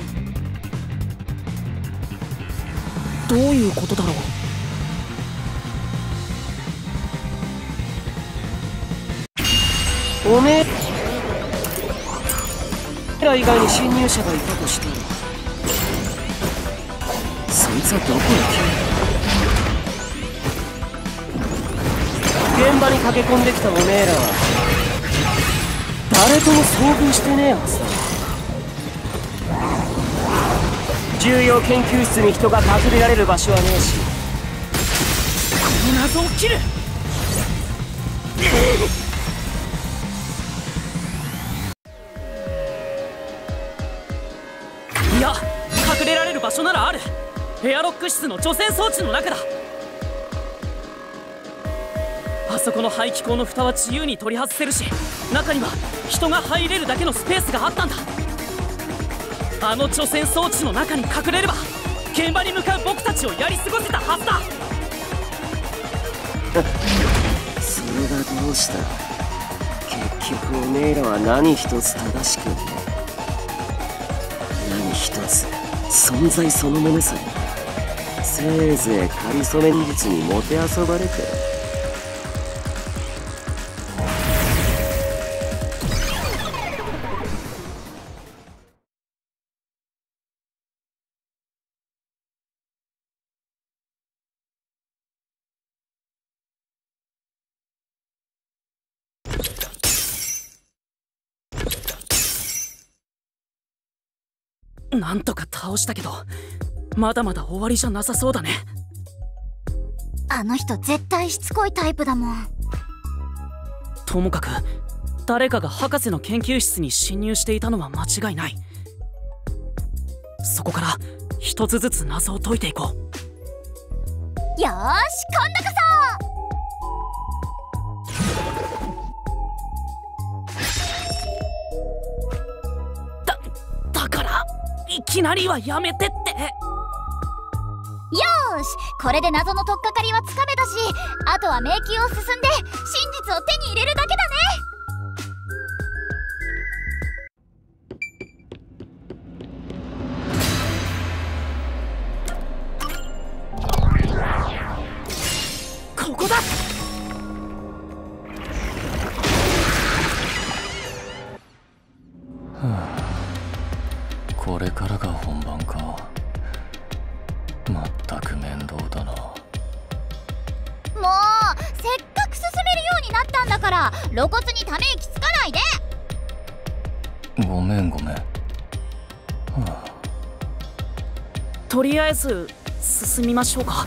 どういうことだろう。おめえら以外に侵入者がいたとしたら、そいつはどこに消える。現場に駆け込んできたおめえらは誰とも遭遇してねえはずだ。重要研究室に人が隠れられる場所はねえし、 この謎を切る。いや、隠れられる場所ならある。エアロック室の除染装置の中だ。あそこの排気口の蓋は自由に取り外せるし、中には人が入れるだけのスペースがあったんだ。あの除染装置の中に隠れれば現場に向かう僕たちをやり過ごせたはずだ。 それがどうした。結局おめえらは何一つ正しくねえ。何一つ存在そのものさえ。せいぜいかりそめ技術にもてあそばれて。 なんとか倒したけど、まだまだ終わりじゃなさそうだね。 あの人絶対しつこいタイプだもん。 ともかく誰かが博士の研究室に侵入していたのは間違いない。そこから一つずつ謎を解いていこう。 よーし、今度こそだだからいきなりはやめてって。 よーし、これで謎の取っかかりはつかめたし、あとは迷宮を進んで真実を手に入れるだけだね。 ここだ。 はあ、これからが本番か。まったく面倒だな。 もうせっかく進めるようになったんだから、露骨にため息つかないで。 ごめんごめん。はあ、 とりあえず進みましょうか。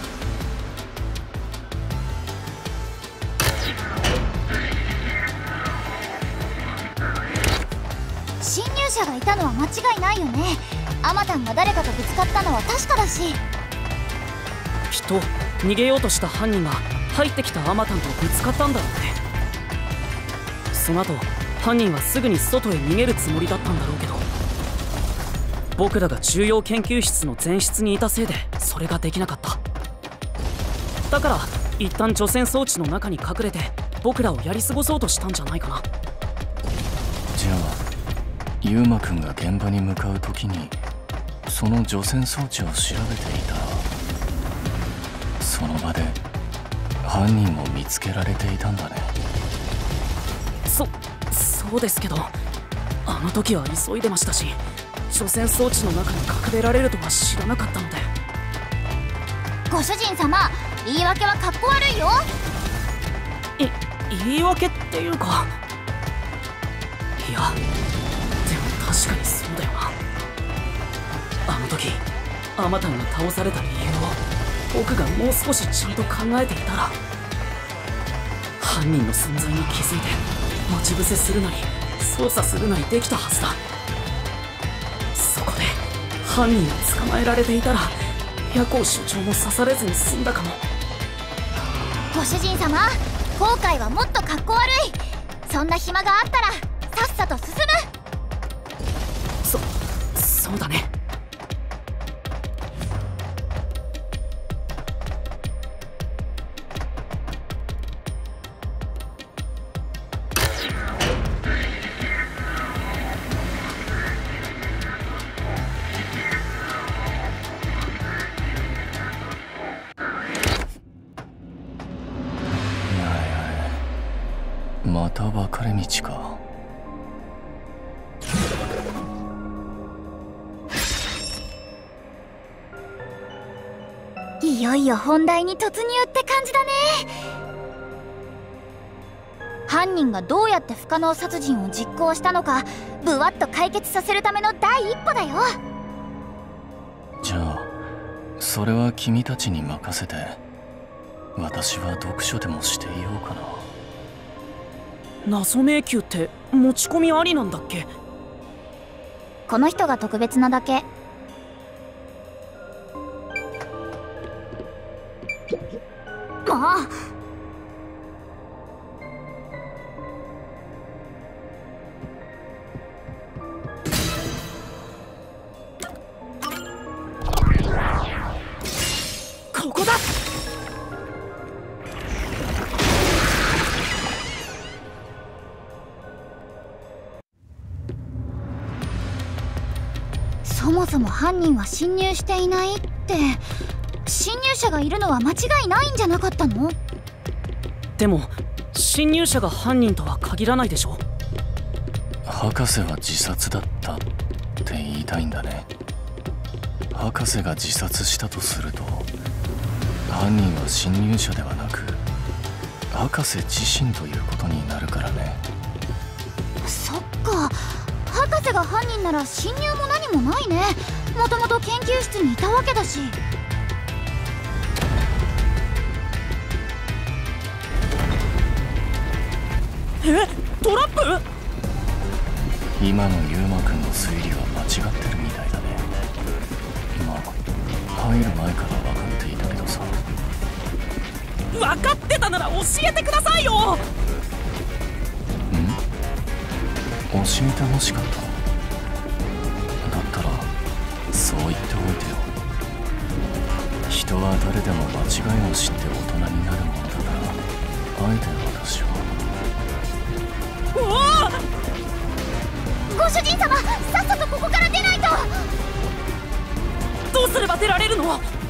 侵入者がいたのは間違いないよね。アマタンが誰かとぶつかったのは確かだし。 きっと逃げようとした犯人が入ってきたアマタンとぶつかったんだろうね。その後犯人はすぐに外へ逃げるつもりだったんだろうけど、僕らが重要研究室の前室にいたせいでそれができなかった。だから一旦除染装置の中に隠れて僕らをやり過ごそうとしたんじゃないかな。 じゃあユウマくんが現場に向かう時にその除染装置を調べていたら、その場で犯人を見つけられていたんだね。 そそうですけど、あの時は急いでましたし、除染装置の中に隠れられるとは知らなかったので。 ご主人様、言い訳はかっこ悪いよ。 い言い訳っていうか、いやでも確かにそうだよな。あの時アマタンが倒された理由を僕がもう少しちゃんと考えていたら、犯人の存在に気づいて待ち伏せするなり操作するなりできたはずだ。そこで犯人を捕まえられていたら夜行所長も刺されずに済んだかも。 ご主人様、後悔はもっとかっこ悪い。そんな暇があったらさっさと進む。 そそうだね。 また分かれ道か。 いよいよ本題に突入って感じだね。犯人がどうやって不可能殺人を実行したのか、ブワッと解決させるための第一歩だよ。 じゃあそれは君たちに任せて、私は読書でもしていようかな。 謎迷宮って持ち込みありなんだっけ？ この人が特別なだけ。もうここだ。 そも犯人は侵入していないって、侵入者がいるのは間違いないんじゃなかったの？ でも侵入者が犯人とは限らないでしょ。 博士は自殺だったって言いたいんだね。博士が自殺したとすると、犯人は侵入者ではなく博士自身ということになるからね。 そっか、博士が犯人なら侵入も何もないね。もともと研究室にいたわけだし。 え、トラップ？ 今のユウマくんの推理は間違ってるみたいだね。まあ入る前から分かっていたけどさ。 分かってたなら教えてくださいよ。ん？ 教えてほしかったの？だったらそう言っておいてよ。人は誰でも間違いを知って大人になるものだから、あえて私は。 おお！ ご主人様、さっさとここから出ないと。 どうすれば出られるの？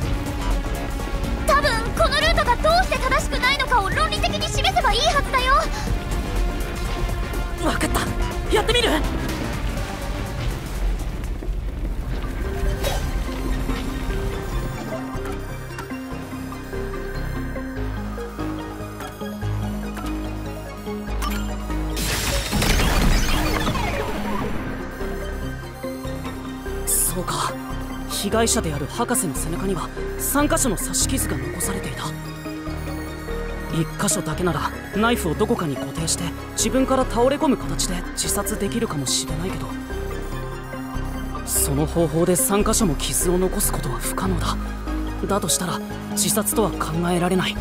多分このルートがどうして正しくないのかを論理的に示せばいいはずだよ。 分かった、やってみる。そうか、被害者である博士の背中にはさんかしょの刺し傷が残されていた。いっかしょだけならナイフをどこかに固定して自分から倒れ込む形で自殺できるかもしれないけど、その方法でさんかしょも傷を残すことは不可能だ。だとしたら自殺とは考えられない。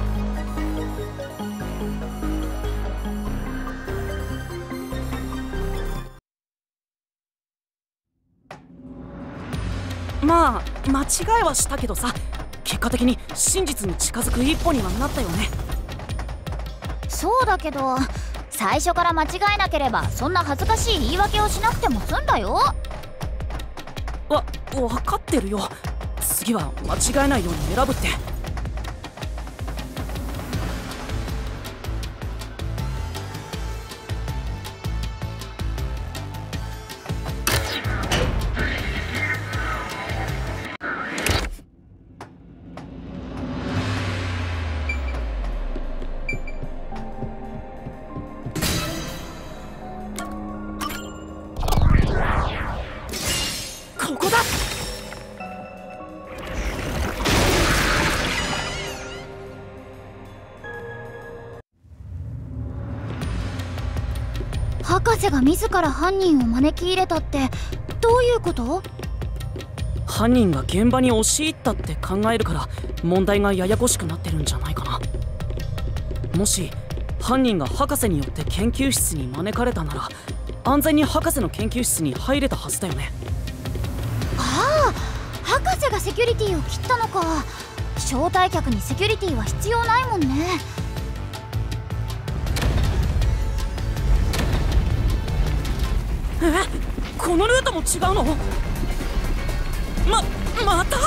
まあ間違いはしたけどさ、結果的に真実に近づく一歩にはなったよね。 そうだけど、最初から間違えなければそんな恥ずかしい言い訳をしなくても済んだよ。 わ、分かってるよ。次は間違えないように選ぶって。ここだ。 博士が自ら犯人を招き入れたってどういうこと？ 犯人が現場に押し入ったって考えるから問題がややこしくなってるんじゃないかな。もし犯人が博士によって研究室に招かれたなら安全に博士の研究室に入れたはずだよね。 ああ、博士がセキュリティを切ったのか。招待客にセキュリティは必要ないもんね。 え、このルートも違うの？ま、また？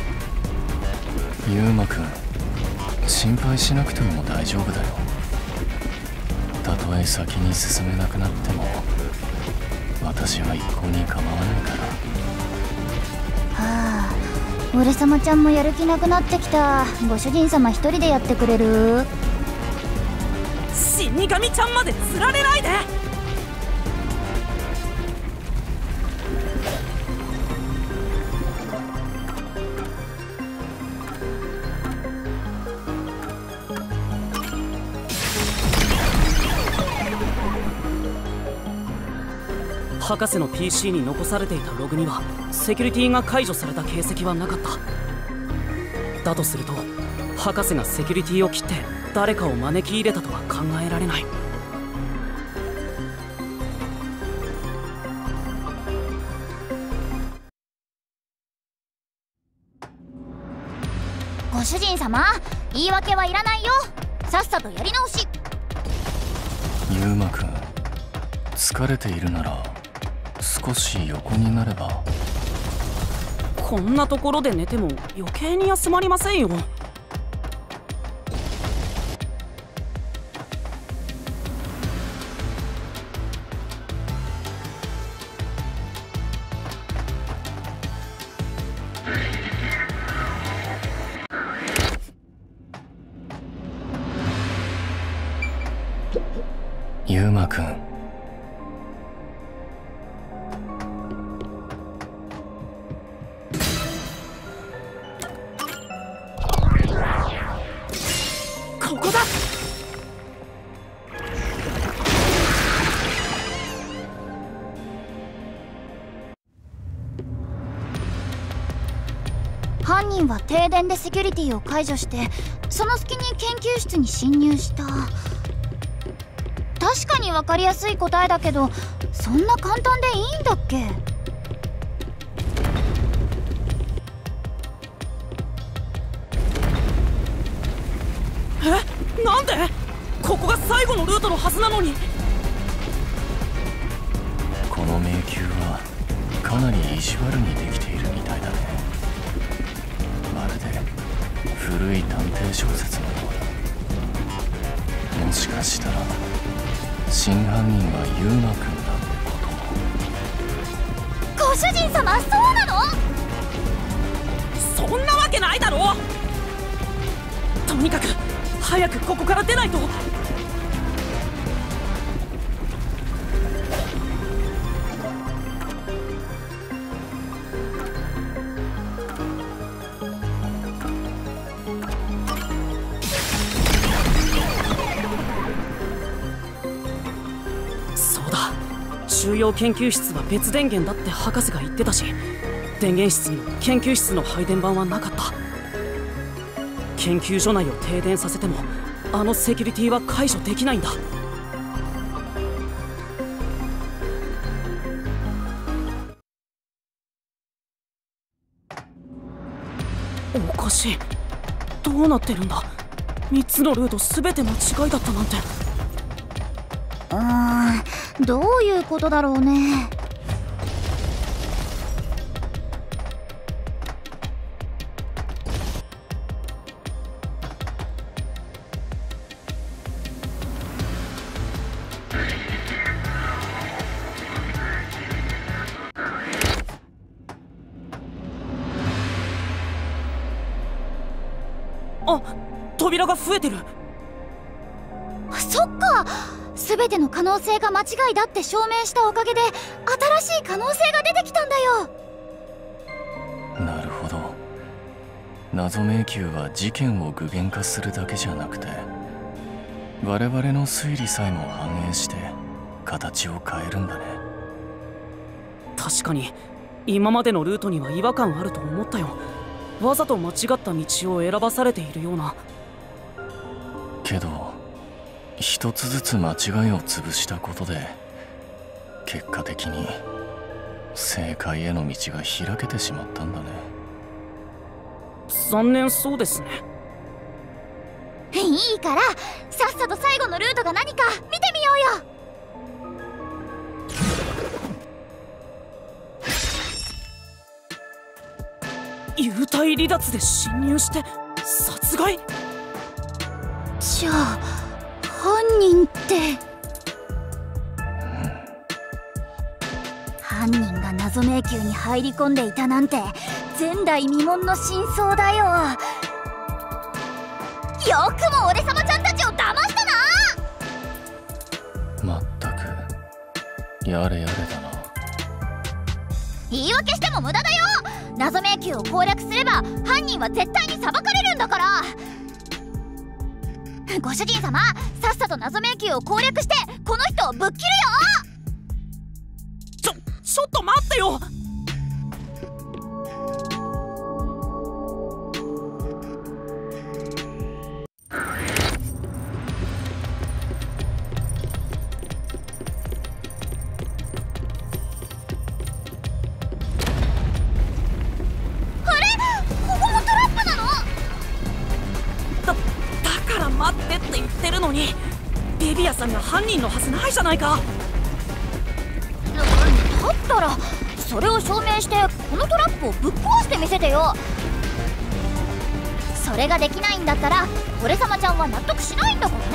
ユウマくん、心配しなくても大丈夫だよ。たとえ先に進めなくなっても私は一向に構わないから。 はあ、俺様ちゃんもやる気なくなってきた。ご主人様一人でやってくれる？ 死神ちゃんまで釣られないで。博士の ピーシー に残されていたログにはセキュリティが解除された形跡はなかった。だとすると博士がセキュリティを切って誰かを招き入れたとは考えられない。 ご主人様、言い訳はいらないよ。さっさとやり直し。 ユウマくん、疲れているなら少し横になれば。 こんなところで寝ても余計に休まりませんよ。 ユウマくん、 ここだ。 犯人は停電でセキュリティを解除して、その隙に研究室に侵入した。確かに分かりやすい答えだけど、そんな簡単でいいんだっけ？ え、なんで？ここが最後のルートのはずなのに。 この迷宮はかなり意地悪にできているみたいだね。まるで古い探偵小説のようだ。もしかしたら真犯人はユウマくんだってことも。 ご主人様、そうなの？ そんなわけないだろ。とにかく早くここから出ないと。重要研究室は別電源だって博士が言ってたし、電源室にも研究室の配電盤はなかった。研究所内を停電させてもあのセキュリティは解除できないんだ。おかしい。どうなってるんだ。みっつのルート全て間違いだったなんて。 うーん、どういうことだろうね。 あ、扉が増えてる。 そっか、全ての可能性が間違いだって証明したおかげで新しい可能性が出てきたんだよ。 なるほど。謎迷宮は事件を具現化するだけじゃなくて、我々の推理さえも反映して形を変えるんだね。 確かに今までのルートには違和感あると思ったよ。わざと間違った道を選ばされているような。 けど一つずつ間違いを潰したことで結果的に正解への道が開けてしまったんだね。 残念そうですね。 いいからさっさと最後のルートが何か見てみようよ。 幽体離脱で侵入して殺害？ じゃあ犯人って、犯人が謎迷宮に入り込んでいたなんて前代未聞の真相だよ。よくも俺様ちゃんたちを騙したな。 まったくやれやれだな。 言い訳しても無駄だよ。謎迷宮を攻略すれば犯人は絶対に裁かれるんだから。ご主人様、さっさと謎迷宮を攻略してこの人をぶっ切るよ。 ちょちょっと待ってよ。待ってって言ってるのに、ビビアさんが犯人のはずないじゃないか。 だったらそれを証明してこのトラップをぶっ壊してみせてよ。それができないんだったら俺様ちゃんは納得しないんだからね。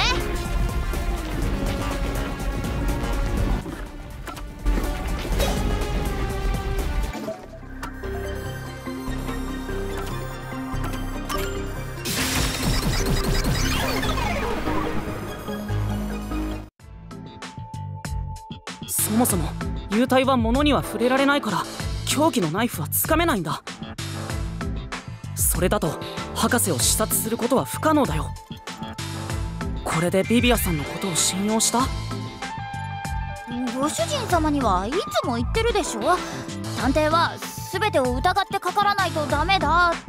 そもそも幽体は物には触れられないから凶器のナイフはつかめないんだ。それだと博士を視察することは不可能だよ。これでビビアさんのことを信用した？ ご主人様にはいつも言ってるでしょ。探偵は全てを疑ってかからないとダメだって。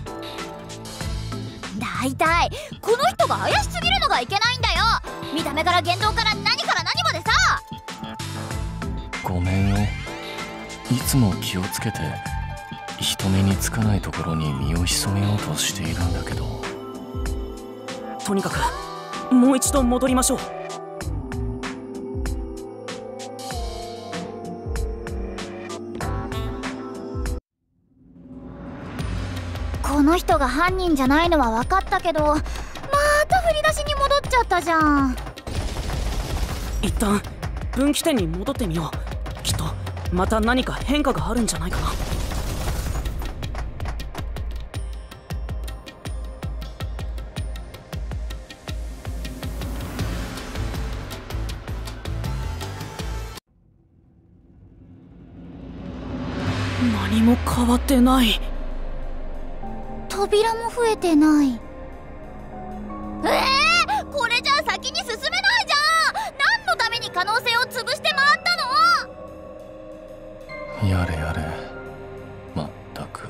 だいたいこの人が怪しすぎるのがいけないんだよ。見た目から言動から何から何までさ。 ごめんよ。いつも気をつけて人目につかないところに身を潜めようとしているんだけど。 とにかくもう一度戻りましょう。 この人が犯人じゃないのは分かったけど、また振り出しに戻っちゃったじゃん。 一旦分岐点に戻ってみよう。きっとまた何か変化があるんじゃないかな。何も変わってない。 扉も増えてない。えー、これじゃあ先に進めないじゃん。何のために可能性を潰して回ったの？ やれやれ、まったく。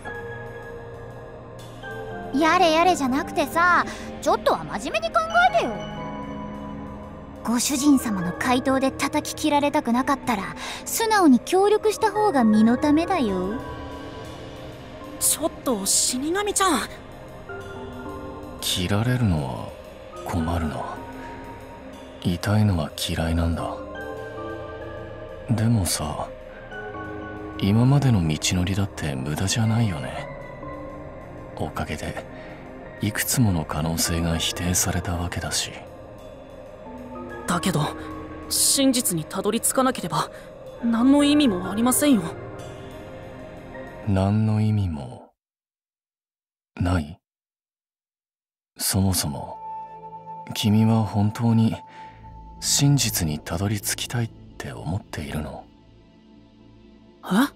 やれやれじゃなくてさ、ちょっとは真面目に考えてよ。ご主人様の回答で叩き切られたくなかったら素直に協力した方が身のためだよ。 ちょっと死神ちゃん。 切られるのは困るな。痛いのは嫌いなんだ。でもさ、今までの道のりだって無駄じゃないよね。おかげでいくつもの可能性が否定されたわけだし。 だけど真実にたどり着かなければ何の意味もありませんよ。 何の意味もない？そもそも君は本当に真実にたどり着きたいって思っているの？ え？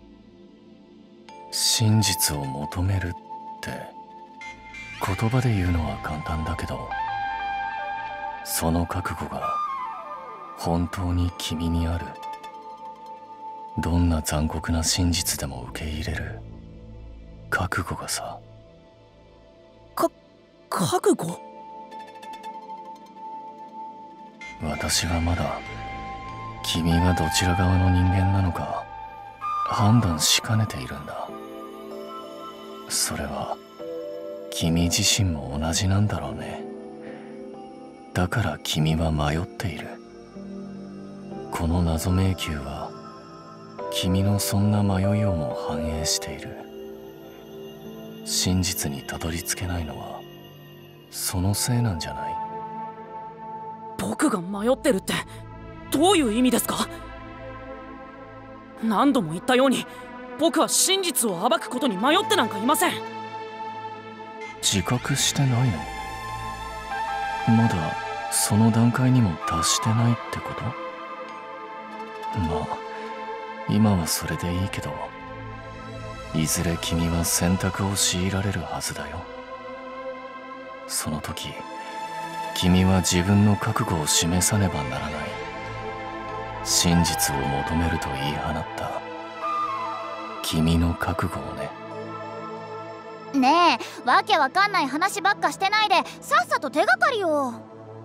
真実を求めるって言葉で言うのは簡単だけど、その覚悟が本当に君にある。どんな残酷な真実でも受け入れる覚悟がさ。 か、覚悟？ 私はまだ君がどちら側の人間なのか判断しかねているんだ。それは君自身も同じなんだろうね。だから君は迷っている。この謎迷宮は君のそんな迷いをも反映している。真実にたどり着けないのはそのせいなんじゃない？ 僕が迷ってるってどういう意味ですか？何度も言ったように僕は真実を暴くことに迷ってなんかいません。 自覚してないの？まだその段階にも達してないってこと？まあ今はそれでいいけど、いずれ君は選択を強いられるはずだよ。その時君は自分の覚悟を示さねばならない。真実を求めると言い放った君の覚悟をね。 ねえ、わけわかんない話ばっかしてないでさっさと手がかりを。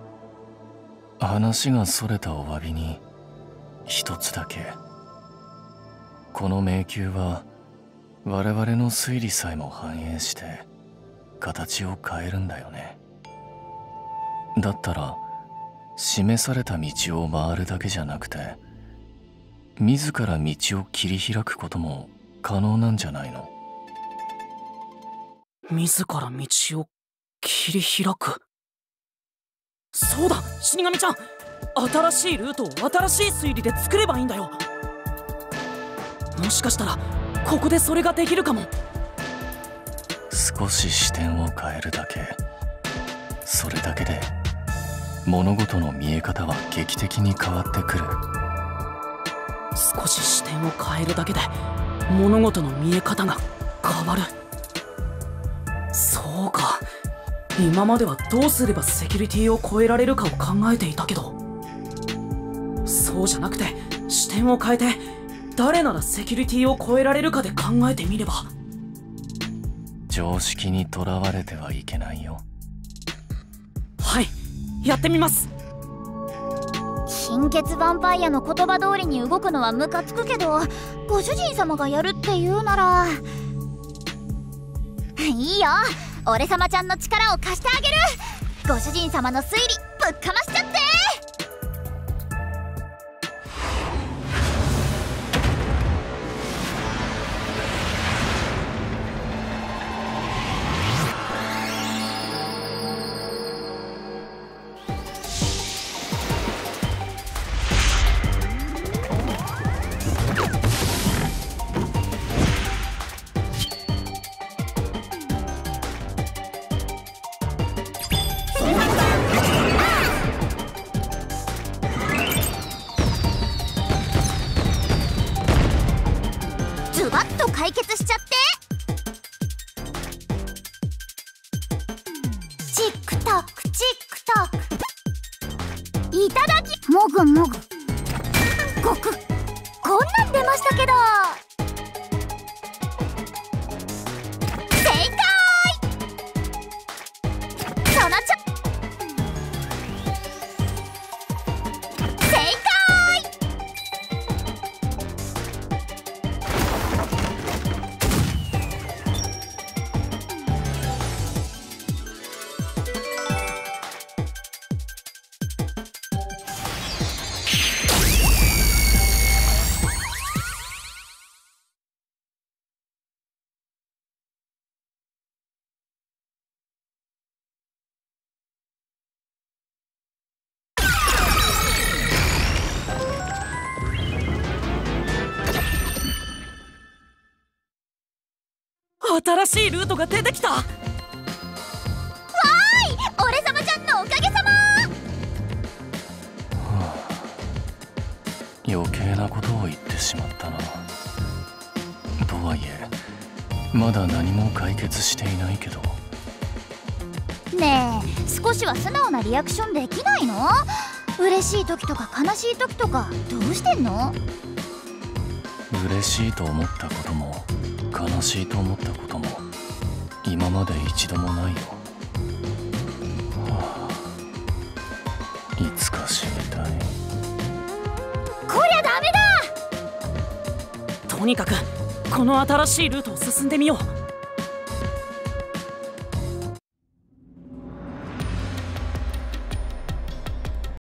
話がそれたお詫びに一つだけ。この迷宮は我々の推理さえも反映して形を変えるんだよね。だったら示された道を回るだけじゃなくて自ら道を切り開くことも可能なんじゃないの？ 自ら道を切り開く。そうだ、死神ちゃん、新しいルートを新しい推理で作ればいいんだよ。もしかしたらここでそれができるかも。 少し視点を変えるだけ、それだけで物事の見え方は劇的に変わってくる。 少し視点を変えるだけで物事の見え方が変わる。そうか、今まではどうすればセキュリティを超えられるかを考えていたけど、そうじゃなくて視点を変えて誰ならセキュリティを超えられるかで考えてみれば。 常識にとらわれてはいけないよ。 はい、やってみます。 貧血ヴァンパイアの言葉通りに動くのはムカつくけど、ご主人様がやるって言うならいいよ。俺様ちゃんの力を貸してあげる。ご主人様の推理ぶっかましちゃって。ズバッと解決しちゃって。チックタックチックタック、いただき。もぐもぐごく。こんなん出ましたけど。正解。そのちょ正解。 新しいルートが出てきた。わーい、 俺様ちゃんのおかげさま。 はあ、余計なことを言ってしまったな。とはいえまだ何も解決していないけど。 ねえ、少しは素直なリアクションできないの？嬉しい時とか悲しい時とかどうしてんの？ 嬉しいと思ったことも悲しいと思ったことも今まで一度もないよ。はあ、いつか死にたい。 こりゃダメだ。 とにかくこの新しいルートを進んでみよう。